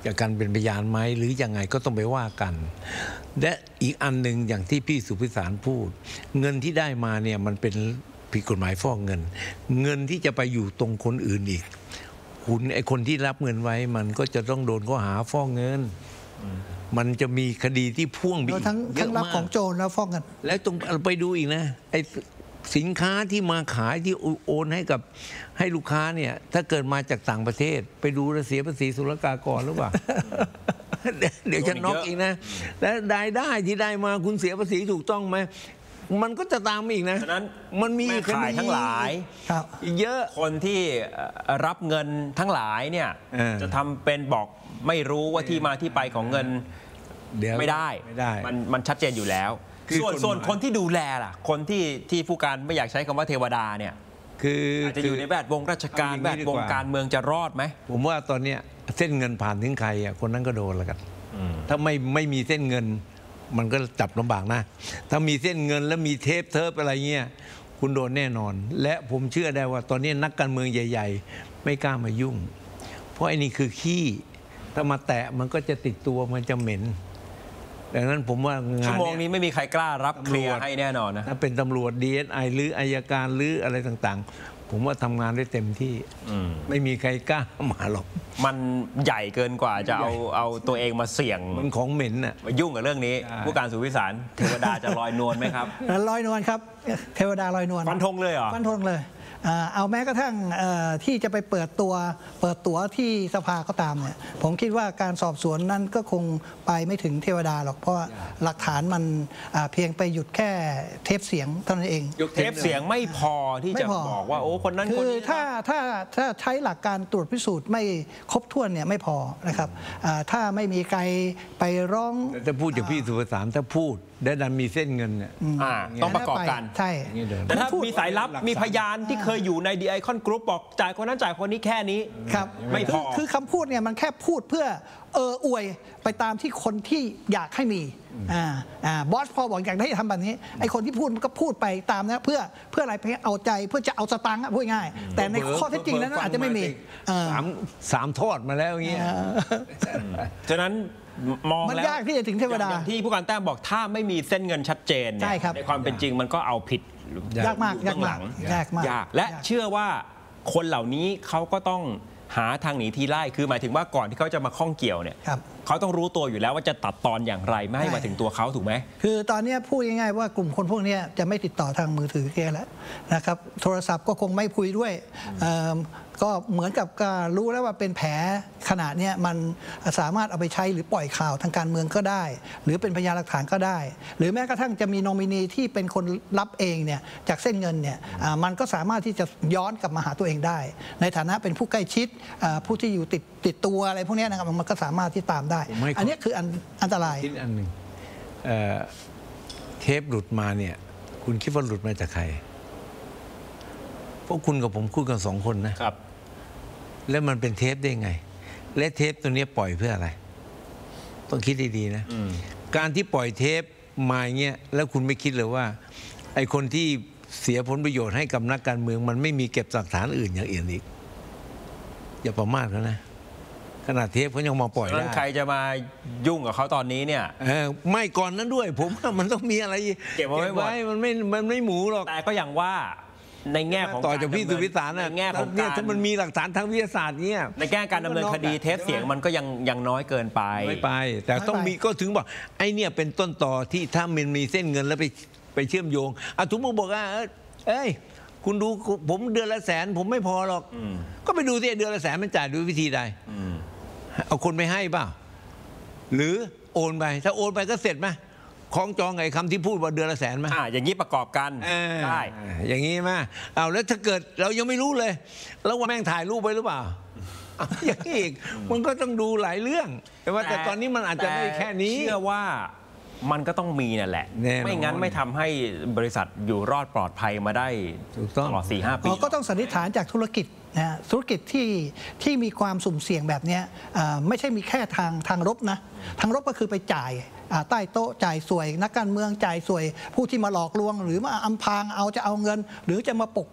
จากการเป็นพยานไหมหรือยังไงก็ต้องไปว่ากัน และอีกอันหนึ่งอย่างที่พี่สุพิสารพูด เงินที่ได้มาเนี่ยมันเป็นผิดกฎหมายฟอกเงิน เงินที่จะไปอยู่ตรงคนอื่นอีกคุณไอคนที่รับเงินไว้มันก็จะต้องโดนข้อหาฟอกเงิน มันจะมีคดีที่พ่วงไปอีกทั้งเยทั้งอะรับมาของกโจรแล้วฟ้องกันแล้วตรงไปดูอีกนะไอสินค้าที่มาขายที่โอนให้กับให้ลูกค้าเนี่ยถ้าเกิดมาจากต่างประเทศ ไปดูแลเสียภาษีศุลกากรหรือเปล่า เดี๋ยวจะน็อกอีกนะ แล้วรายได้ที่ได้มาคุณเสียภาษีถูกต้องไหมมันก็จะตามมาอีกนะฉะนั้นมันมีแม่ขายทั้งหลายครับเยอะคนที่รับเงินทั้งหลายเนี่ยเออจะทำเป็นบอกไม่รู้ว่าที่มาที่ไปของเงินเดี๋ยวไม่ได้ไม่ได้มันมันชัดเจนอยู่แล้วคือส่วนกฎหมายส่วนคนที่ดูแลล่ะ คนที่ที่ผู้การไม่อยากใช้คำว่าเทวดาเนี่ยคืออาจจะอยู่ในแวดวงราชการเอาอย่างนี้แวดวงดีกว่าการเมืองจะรอดไหมผมว่าตอนเนี้ยเส้นเงินผ่านถึงใครอ่ะคนนั้นก็โดนแล้วกัน ถ้าไม่ไม่มีเส้นเงิน มันก็จับลำบากนะ ถ้ามีเส้นเงินแล้วมีเทปเทิปอะไรเงี้ยคุณโดนแน่นอน และผมเชื่อได้ว่าตอนนี้นักการเมืองใหญ่ ๆ ไม่กล้ามายุ่ง เพราะไอ้นี่คือขี้ถ้ามาแตะมันก็จะติดตัวมันจะเหม็นดังนั้นผมว่างานชั่วโมงเยนี้ไม่มีใครกล้ารับเคลียร์ให้แน่นอนนะถ้าเป็นตำรวจ ดี เอส ไอ หรืออัยการหรืออะไรต่างๆ ผมว่าทำงานได้เต็มที่ ไม่มีใครกล้ามาหรอกมันใหญ่เกินกว่าจะเอาเอาตัวเองมาเสี่ยงมันของเหม็นน่ะมายุ่งกับเรื่องนี้ใช่ผู้การสุวิสารเทวดาจะลอยนวลไหมครับลอยนวลครับเทวดาลอยนวลฟันธงเลยเหรอฟันธงเลยอ่าเอาแม้กระทั่งเอ่อที่จะไปเปิดตัวเปิดตัวที่สภาก็ตามเนี่ยผมคิดว่าการสอบสวนนั้นก็คงไปไม่ถึงเทวดาหรอกเพราะว่าหลักฐานมันอ่าเพียงไปหยุดแค่เทปเสียงเท่านั้นเองเทปเสียงไม่พอที่ไม่จะพอบอกว่าโอ้คนนั้นคืคนอนี้ถ้าถ้าถ้าใช้หลักการตรวจพิสูจน์ไม่ครบถ้วนเนี่ยไม่พอนะครับอ่าถ้าไม่มีใครไปร้องแต่ถ้าพูดจากพี่สุภสารถ้าพูดได้ดันมีเส้นเงินเนี่ยอ่าต้องประกอบกันใช่อย่างนี้เดินแต่ถ้าพูดมีสายลับมีพยานที่เคยอยู่ในดีไอคอนกรุ๊ปบอกจ่ายคนนั้นจ่ายคนนี้แค่นี้ครับไม่พอคือคือคำพูดเนี่ยมันแค่พูดเพื่อเอออวยไปตามที่คนที่อยากให้มีอ่าอ่าบอสพอบอกอยากให้ทำแบบนี้ไอ้คนที่พูดมันก็พูดไปตามนะเพื่อเพื่ออะไรเพื่อเอาใจเพื่อจะเอาสตังค์อะพูดง่ายๆแต่ในข้อเท็จจริงแล้วนั้นอาจจะไม่มีเออสามสามทอดมาแล้วอย่างเงี้ยฉะนั้นมองมันแล้วยากที่จะถึงเทวดาอย่างที่ผู้การแต้มบอกถ้าไม่มีเส้นเงินชัดเจนเนี่ยใช่ครับในความเป็นจริงมันก็เอาผิดยากมากอยู่ยากเบื้องหมาลักงยากมากยากและยากเชื่อว่าคนเหล่านี้เขาก็ต้องหาทางหนีทีไล่คือหมายถึงว่าก่อนที่เขาจะมาข้องเกี่ยวเนี่ยครับเขาต้องรู้ตัวอยู่แล้วว่าจะตัดตอนอย่างไรไม่ให้ใช่มาถึงตัวเขาถูกไหมคือตอนนี้พูดง่ายๆว่ากลุ่มคนพวกนี้จะไม่ติดต่อทางมือถือแกแล้วนะครับโทรศัพท์ก็คงไม่คุยด้วยเอิ่มก็เหมือนกับก็รู้แล้วว่าเป็นแผลขนาดเนี้ยมันสามารถเอาไปใช้หรือปล่อยข่าวทางการเมืองก็ได้ หรือเป็นพยานหลักฐานก็ได้ หรือแม้กระทั่งจะมีโนมินีที่เป็นคนรับเองเนี่ยจากเส้นเงินเนี่ยอ่ามันก็สามารถที่จะย้อนกลับมาหาตัวเองได้ ในฐานะเป็นผู้ใกล้ชิดอ่าผู้ที่อยู่ติดติดตัวอะไรพวกเนี้ยนะครับมันก็สามารถที่ตามได้ผมให้อันนี้คืออันอันตรายคิดอันหนึ่งเอ่อเทปหลุดมาเนี่ย คุณคิดว่าหลุดมาจากใครพวกคุณกับผมคุยกันสองคนนะครับแล้วมันเป็นเทปได้ไง และเทปตัวนี้ปล่อยเพื่ออะไร ต้องคิดดีๆนะ การที่ปล่อยเทปมาอย่างเงี้ยแล้วคุณไม่คิดเลยว่า ไอ้คนที่เสียผลประโยชน์ให้กับนักการเมือง มันไม่มีเก็บหลักฐานอื่นอย่างอื่นอีก อย่าประมาทเขานะ ขนาดเทปเขายังมาปล่อยนั้นได้ใครจะมายุ่งกับเขาตอนนี้เนี่ยเออไม่ก่อนนั้นด้วย ผมว่ามันต้องมีอะไรเก็บเอาไว้หมดมันไม่มันไม่หมูหรอกแต่ก็อย่างว่าในแง่ของต่อจากพี่รสุดำเนินวิสารน่ะในแง่ของเนี่ยการถ้ามันมีหลักฐานทางวิทยาศาสตร์เนี่ยในแง่การดำเนินคดีเทปเสียงมันก็ยังยังน้อยเกินไปไม่ไป แต่ต้องมีก็ถึงบอกไอ้เนี่ยเป็นต้นต่อที่ถ้ามันมีเส้นเงินแล้วไปไปเชื่อมโยงอ่ะทุกคนบอกว่าเอ้ยเอ้ย คุณดูผมเดือนละแสน ผมไม่พอหรอก ก็ไปดูสิเดือนละแสนมันจ่ายด้วยวิธีใดเอาคนไปให้เปล่าหรือโอนไป ถ้าโอนไปก็เสร็จไหมคล้องจองไอ้คำที่พูดว่าเดือนละแสนไหมอ่าอย่างนี้ประกอบกันเออได้อย่างนี้ไหมเอาแล้วถ้าเกิดเรายังไม่รู้เลย แล้วว่าแม่งถ่ายรูปไว้หรือเปล่าเอาอย่างนี้อีกมันก็ต้องดูหลายเรื่อง แต่ว่าแต่ตอนนี้มันอาจจะไม่แค่นี้เชื่อว่ามันก็ต้องมีนั่นแหละแน่นอนไม่งั้นไม่ทำให้บริษัทอยู่รอดปลอดภัยมาได้ถูกต้องตลอด สี่ห้า ปีเราก็ต้องสันนิษฐานจากธุรกิจนะฮะธุรกิจที่ที่มีความสุ่มเสี่ยงแบบเนี้ยอ่าไม่ใช่มีแค่ทางทางรบนะทางรบก็คือไปจ่ายอ่าใต้โต๊ะจ่ายสวย นักการเมืองจ่ายสวย ผู้ที่มาหลอกลวง หรือมาอำพรางเอาจะเอาเงิน หรือจะมาปกป้อง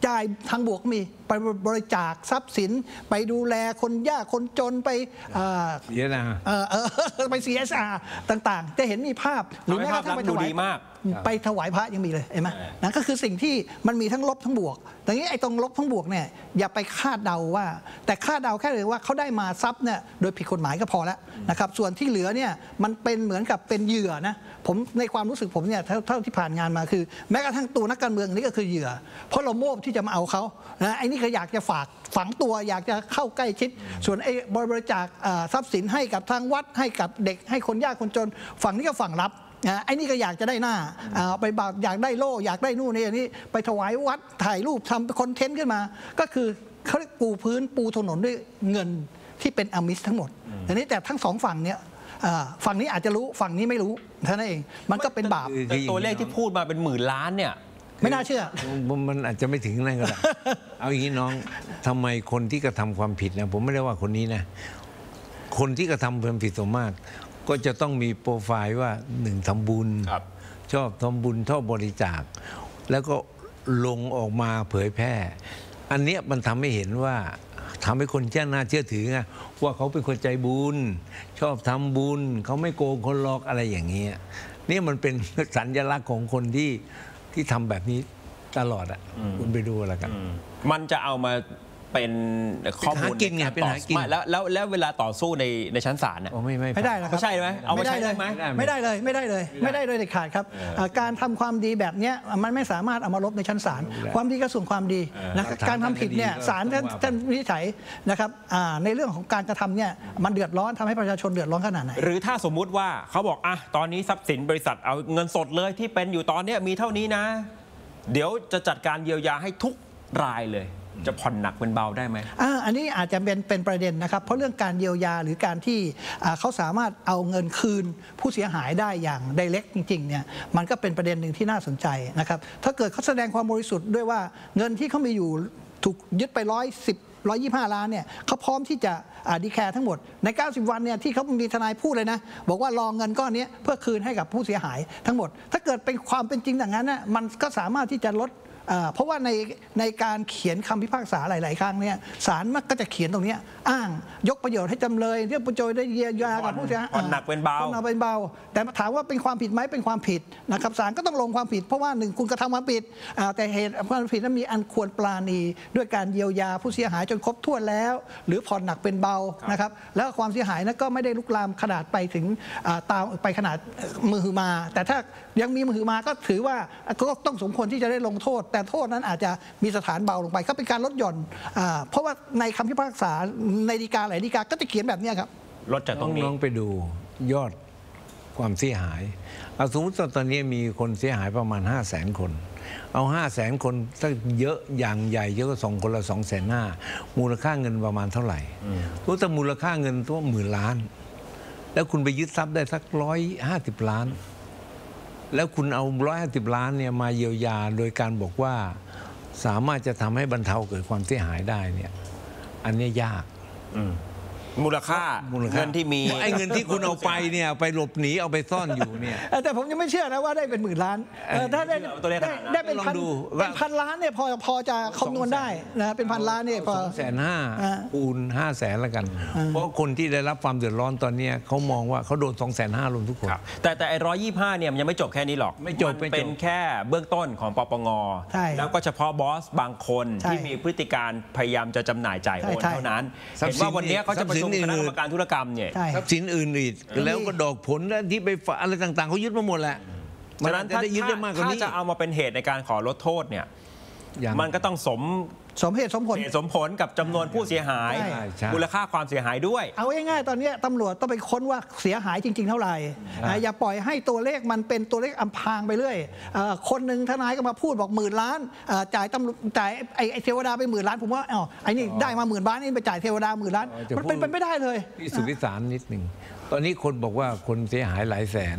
จ่ายทางบวกมีไปบริจาคทรัพย์สินไปดูแลคนยากคนจนไปเอ่อเยอะนะเออเออไป ซี เอส อาร์ ต่างๆ จะเห็นมีภาพหรือแม้กระทั่งไปถวายดูดีมากไปถวายพระยังมีเลยเห็นไหมนั่นก็คือสิ่งที่มันมีทั้งลบทั้งบวกแต่นี้ไอ้ตรงลบทั้งบวกเนี่ยอย่าไปคาดเดาว่า แต่คาดเดาแค่เลยว่าเขาได้มาทรัพย์เนี่ยโดยผิดกฎหมายก็พอแล้วนะครับส่วนที่เหลือเนี่ยมันเป็นเหมือนกับเป็นเหยื่อนะผมในความรู้สึกผมเนี่ยเท่าที่ผ่านงานมาคือ แม้กระทั่งตัวนักการเมืองนี่ก็คือเหยื่อเพราะเราโมภที่จะมาเอาเขานะไอ้นี่ก็อยากจะฝากฝังตัวอยากจะเข้าใกล้ชิดส่วนไอ้บริจาคทรัพย์สินให้กับทางวัดให้กับเด็กให้คนยากคนจนฝั่งนี้ก็ฝั่งรับไอ้นี่ก็อยากจะได้หน้าไปบาอยากได้โล่อยากได้นู่นนี่นี่ไปถวายวัดถ่ายรูปทำคอนเทนต์ขึ้นมาก็คือเขาปูพื้นปูถนนด้วยเงินที่เป็นอามิสทั้งหมดแต่นี้แต่ทั้งสองฝั่งเนี้ยฝั่งนี้อาจจะรู้ฝั่งนี้ไม่รู้เท่านั้นเองมันก็เป็นบาปแต่ตัวเลขที่พูดมาเป็นหมื่นล้านเนี่ยไม่น่าเชื่อมันอาจจะไม่ถึงนั่นก็ได้ เอาอย่างนี้น้องทำไมคนที่กระทำความผิดนะผมไม่ได้ว่าคนนี้นะคนที่กระทำความผิดส่วนมากก็จะต้องมีโปรไฟล์ว่าหนึ่งทำบุญชอบทำบุญชอบบริจาคแล้วก็ลงออกมาเผยแพร่อันเนี้ยมันทำให้เห็นว่าทำให้คนเชื่อหน้าเชื่อถือไงว่าเขาเป็นคนใจบุญชอบทำบุญเขาไม่โกงคนหลอกอะไรอย่างเงี้ยนี่มันเป็นสัญลักษณ์ของคนที่ที่ทำแบบนี้ตลอดอ่ะคุณไปดูอะไรกันมันจะเอามาเป็นข้อมูลกินไงเป็นหากินแล้วแล้วแล้วเวลาต่อสู้ในในชั้นศาลเนี่ยไม่ไม่ไม่ได้หรอกครับไม่ใช่ไหมเอาไม่ได้เลยไหมไม่ได้เลยไม่ได้เลยไม่ได้เลยเด็ดขาดครับการทำความดีแบบนี้มันไม่สามารถเอามาลบในชั้นศาลความดีก็ส่วนความดีนะการทำผิดเนี่ยศาลท่านวินิจฉัยนะครับในเรื่องของการกระทำเนี่ยมันเดือดร้อนทำให้ประชาชนเดือดร้อนขนาดไหนหรือถ้าสมมุติว่าเขาบอกอ่ะตอนนี้ทรัพย์สินบริษัทเอาเงินสดเลยที่เป็นอยู่ตอนนี้มีเท่านี้นะเดี๋ยวจะจัดการเยียวยาให้ทุกรายเลยจะผ่อนหนักเป็นเบาได้ไหมอ่าอันนี้อาจจะเป็นเป็นประเด็นนะครับเพราะเรื่องการเยียวยาหรือการที่เขาสามารถเอาเงินคืนผู้เสียหายได้อย่างไดเรกจริงๆเนี่ยมันก็เป็นประเด็นหนึ่งที่น่าสนใจนะครับถ้าเกิดเขาแสดงความบริสุทธิ์ด้วยว่าเงินที่เขามีอยู่ถูกยึดไปร้อยสิบร้อยยี่สิบห้าล้านเนี่ยเขาพร้อมที่จะดีแคร์ทั้งหมดในเก้าสิบวันเนี่ยที่เขามีทนายพูดเลยนะบอกว่ารอเงินก้อนนี้เพื่อคืนให้กับผู้เสียหายทั้งหมดถ้าเกิดเป็นความเป็นจริงอย่างนั้นนะมันก็สามารถที่จะลดเพราะว่าในในการเขียนคำพิพากษาหลาย ๆ ครั้งเนี่ยศาลมักก็จะเขียนตรงนี้อ้างยกประโยชน์ให้จำเลยเรียกประโยชน์ได้เยียวยากับผู้เสียหายผ่อนหนักเป็นเบาผ่อนหนักเป็นเบาแต่ถามว่าเป็นความผิดไหมเป็นความผิดนะครับศาลก็ต้องลงความผิดเพราะว่าหนึ่งคุณกระทำความผิดแต่เหตุความผิดนั้นมีอันควรปราณีด้วยการเยียวยาผู้เสียหายจนครบถ้วนแล้วหรือผ่อนหนักเป็นเบานะครับแล้วความเสียหายนั้นก็ไม่ได้ลุกลามขนาดไปถึงตามไปขนาดมือมาแต่ถ้ายังมีมือมาก็ถือว่าก็ต้องสมควรที่จะได้ลงโทษแต่โทษนั้นอาจจะมีสถานเบาลงไปก็เป็นการลดหย่อนเพราะว่าในคำพิพากษาในฎีกาหลายฎีกาก็จะเขียนแบบนี้ครับลดจากตรงนี้น้องไปดูยอดความเสียหายเอาสมมติตอนนี้มีคนเสียหายประมาณห้าแสนคนเอาห้าแสนคนถ้าเยอะอย่างใหญ่เยอะก็สองคนละสองแสนห้ามูลค่าเงินประมาณเท่าไหร่รู้แต่มูลค่าเงินตัวหมื่นล้านแล้วคุณไปยึดทรัพย์ได้สักร้อยห้าสิบล้านแล้วคุณเอาร้อยห้าสิบล้านเนี่ยมาเยียวยาโดยการบอกว่าสามารถจะทำให้บรรเทาเกิดความเสียหายได้เนี่ยอันนี้ยากมูลค่าเงินที่มีไอ้เงินที่คุณเอาไปเนี่ยไปหลบหนีเอาไปซ่อนอยู่เนี่ยแต่ผมยังไม่เชื่อนะว่าได้เป็นหมื่นล้านถ้าได้ได้เป็นพันเป็นพันล้านเนี่ยพอพอจะคำนวณได้นะเป็นพันล้านเนี่ยพอสองแสนห้าคูณห้าแสนละกันเพราะคนที่ได้รับความเดือดร้อนตอนนี้เขามองว่าเขาโดนสองแสนห้ารวมทุกคนแต่แต่ไอ้ร้อยยี่ห้าเนี่ยมันยังไม่จบแค่นี้หรอกไม่จบเป็นแค่เบื้องต้นของปปงแล้วก็เฉพาะบอสบางคนที่มีพฤติการพยายามจะจำหน่ายจ่ายโอนเท่านั้นเห็นว่าวันนี้เขาจะประชุมคณะกรรมการธุรกรรมเนี่ยทรัพย์สินอื่นอีกแล้วก็ดอกผลที่ไปฝากอะไรต่างๆเขายึดมาหมดแหละฉะนั้นถ้าถ้าจะเอามาเป็นเหตุในการขอลดโทษเนี่ยมันก็ต้องสมสมเหตุสมผลสมผลกับจำนวนผู้เสียหายมูลค่าความเสียหายด้วยเอาง่ายๆตอนนี้ตำรวจต้องไปค้นว่าเสียหายจริงๆเท่าไหร่อย่าปล่อยให้ตัวเลขมันเป็นตัวเลขอำพรางไปเรื่อยคนหนึ่งทนายก็มาพูดบอกหมื่นล้านจ่ายตำรวจจ่ายไอ้เทวดาไปหมื่นล้านผมว่าอ๋อไอ้นี่ได้มาหมื่นล้านนี่ไปจ่ายเทวดาหมื่นล้านมันเป็นไปไม่ได้เลยพี่สุวิสารนิดหนึ่งตอนนี้คนบอกว่าคนเสียหายหลายแสน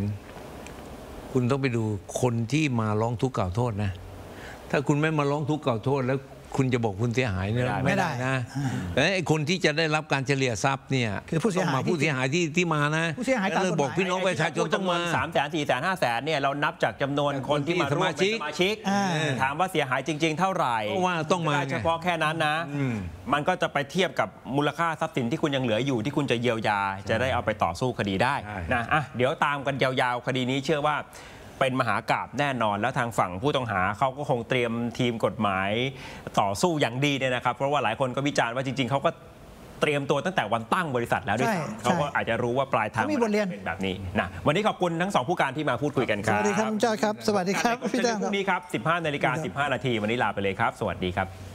คุณต้องไปดูคนที่มาร้องทุกข์กล่าวโทษนะถ้าคุณไม่มาร้องทุกข์กล่าวโทษแล้วคุณจะบอกคุณเสียหายเนี่ยไม่ไม่ได้ได้นะไอ้คนที่จะได้รับการเฉลี่ยทรัพย์เนี่ยคือผู้เสียหายต้องมผู้เสียหายที่ที่มานะผู้เสียหายตามแล้วกฎหมายบอกพี่น้องประชาชนต้องมาสามแสนสี่แสนห้าแสนเนี่ยเรานับจากจำนวนคนที่มาร่วมเป็นสมาชิกอ่าถามว่าเสียหายจริง ๆ เท่าไหร่เพราะว่าต้องมาไได้เฉพาะแค่นั้นนะ มันก็จะไปเทียบกับมูลค่าทรัพย์สินที่คุณยังเหลืออยู่ที่คุณจะเยียวยาจะได้เอาไปต่อสู้คดีได้ใช่นะอ่ะเดี๋ยวตามกันยาวๆคดีนี้เชื่อว่าเป็นมหากาพย์แน่นอนแล้วทางฝั่งผู้ต้องหาเขาก็คงเตรียมทีมกฎหมายต่อสู้อย่างดีเนี่ยนะครับเพราะว่าหลายคนก็วิจารณ์ว่าจริง ๆเขาก็เตรียมตัวตั้งแต่วันตั้งบริษัทแล้วด้วยใช่ซ้ำเขาก็อาจจะรู้ว่าปลายทางเขามีบทเรียนเป็นแบบนี้นะวันนี้ขอบคุณทั้งสองผู้การที่มาพูดคุยกันคสรับวัสดีครับคุณจอยครับ สวัสดีครับพี่พี่แจ้แจ้งงคพรับรุ่งนี้ครับ สิบห้านาฬิกาสิบห้านาทีวันนี้ลาไปเลยครับ สวัสดีครับ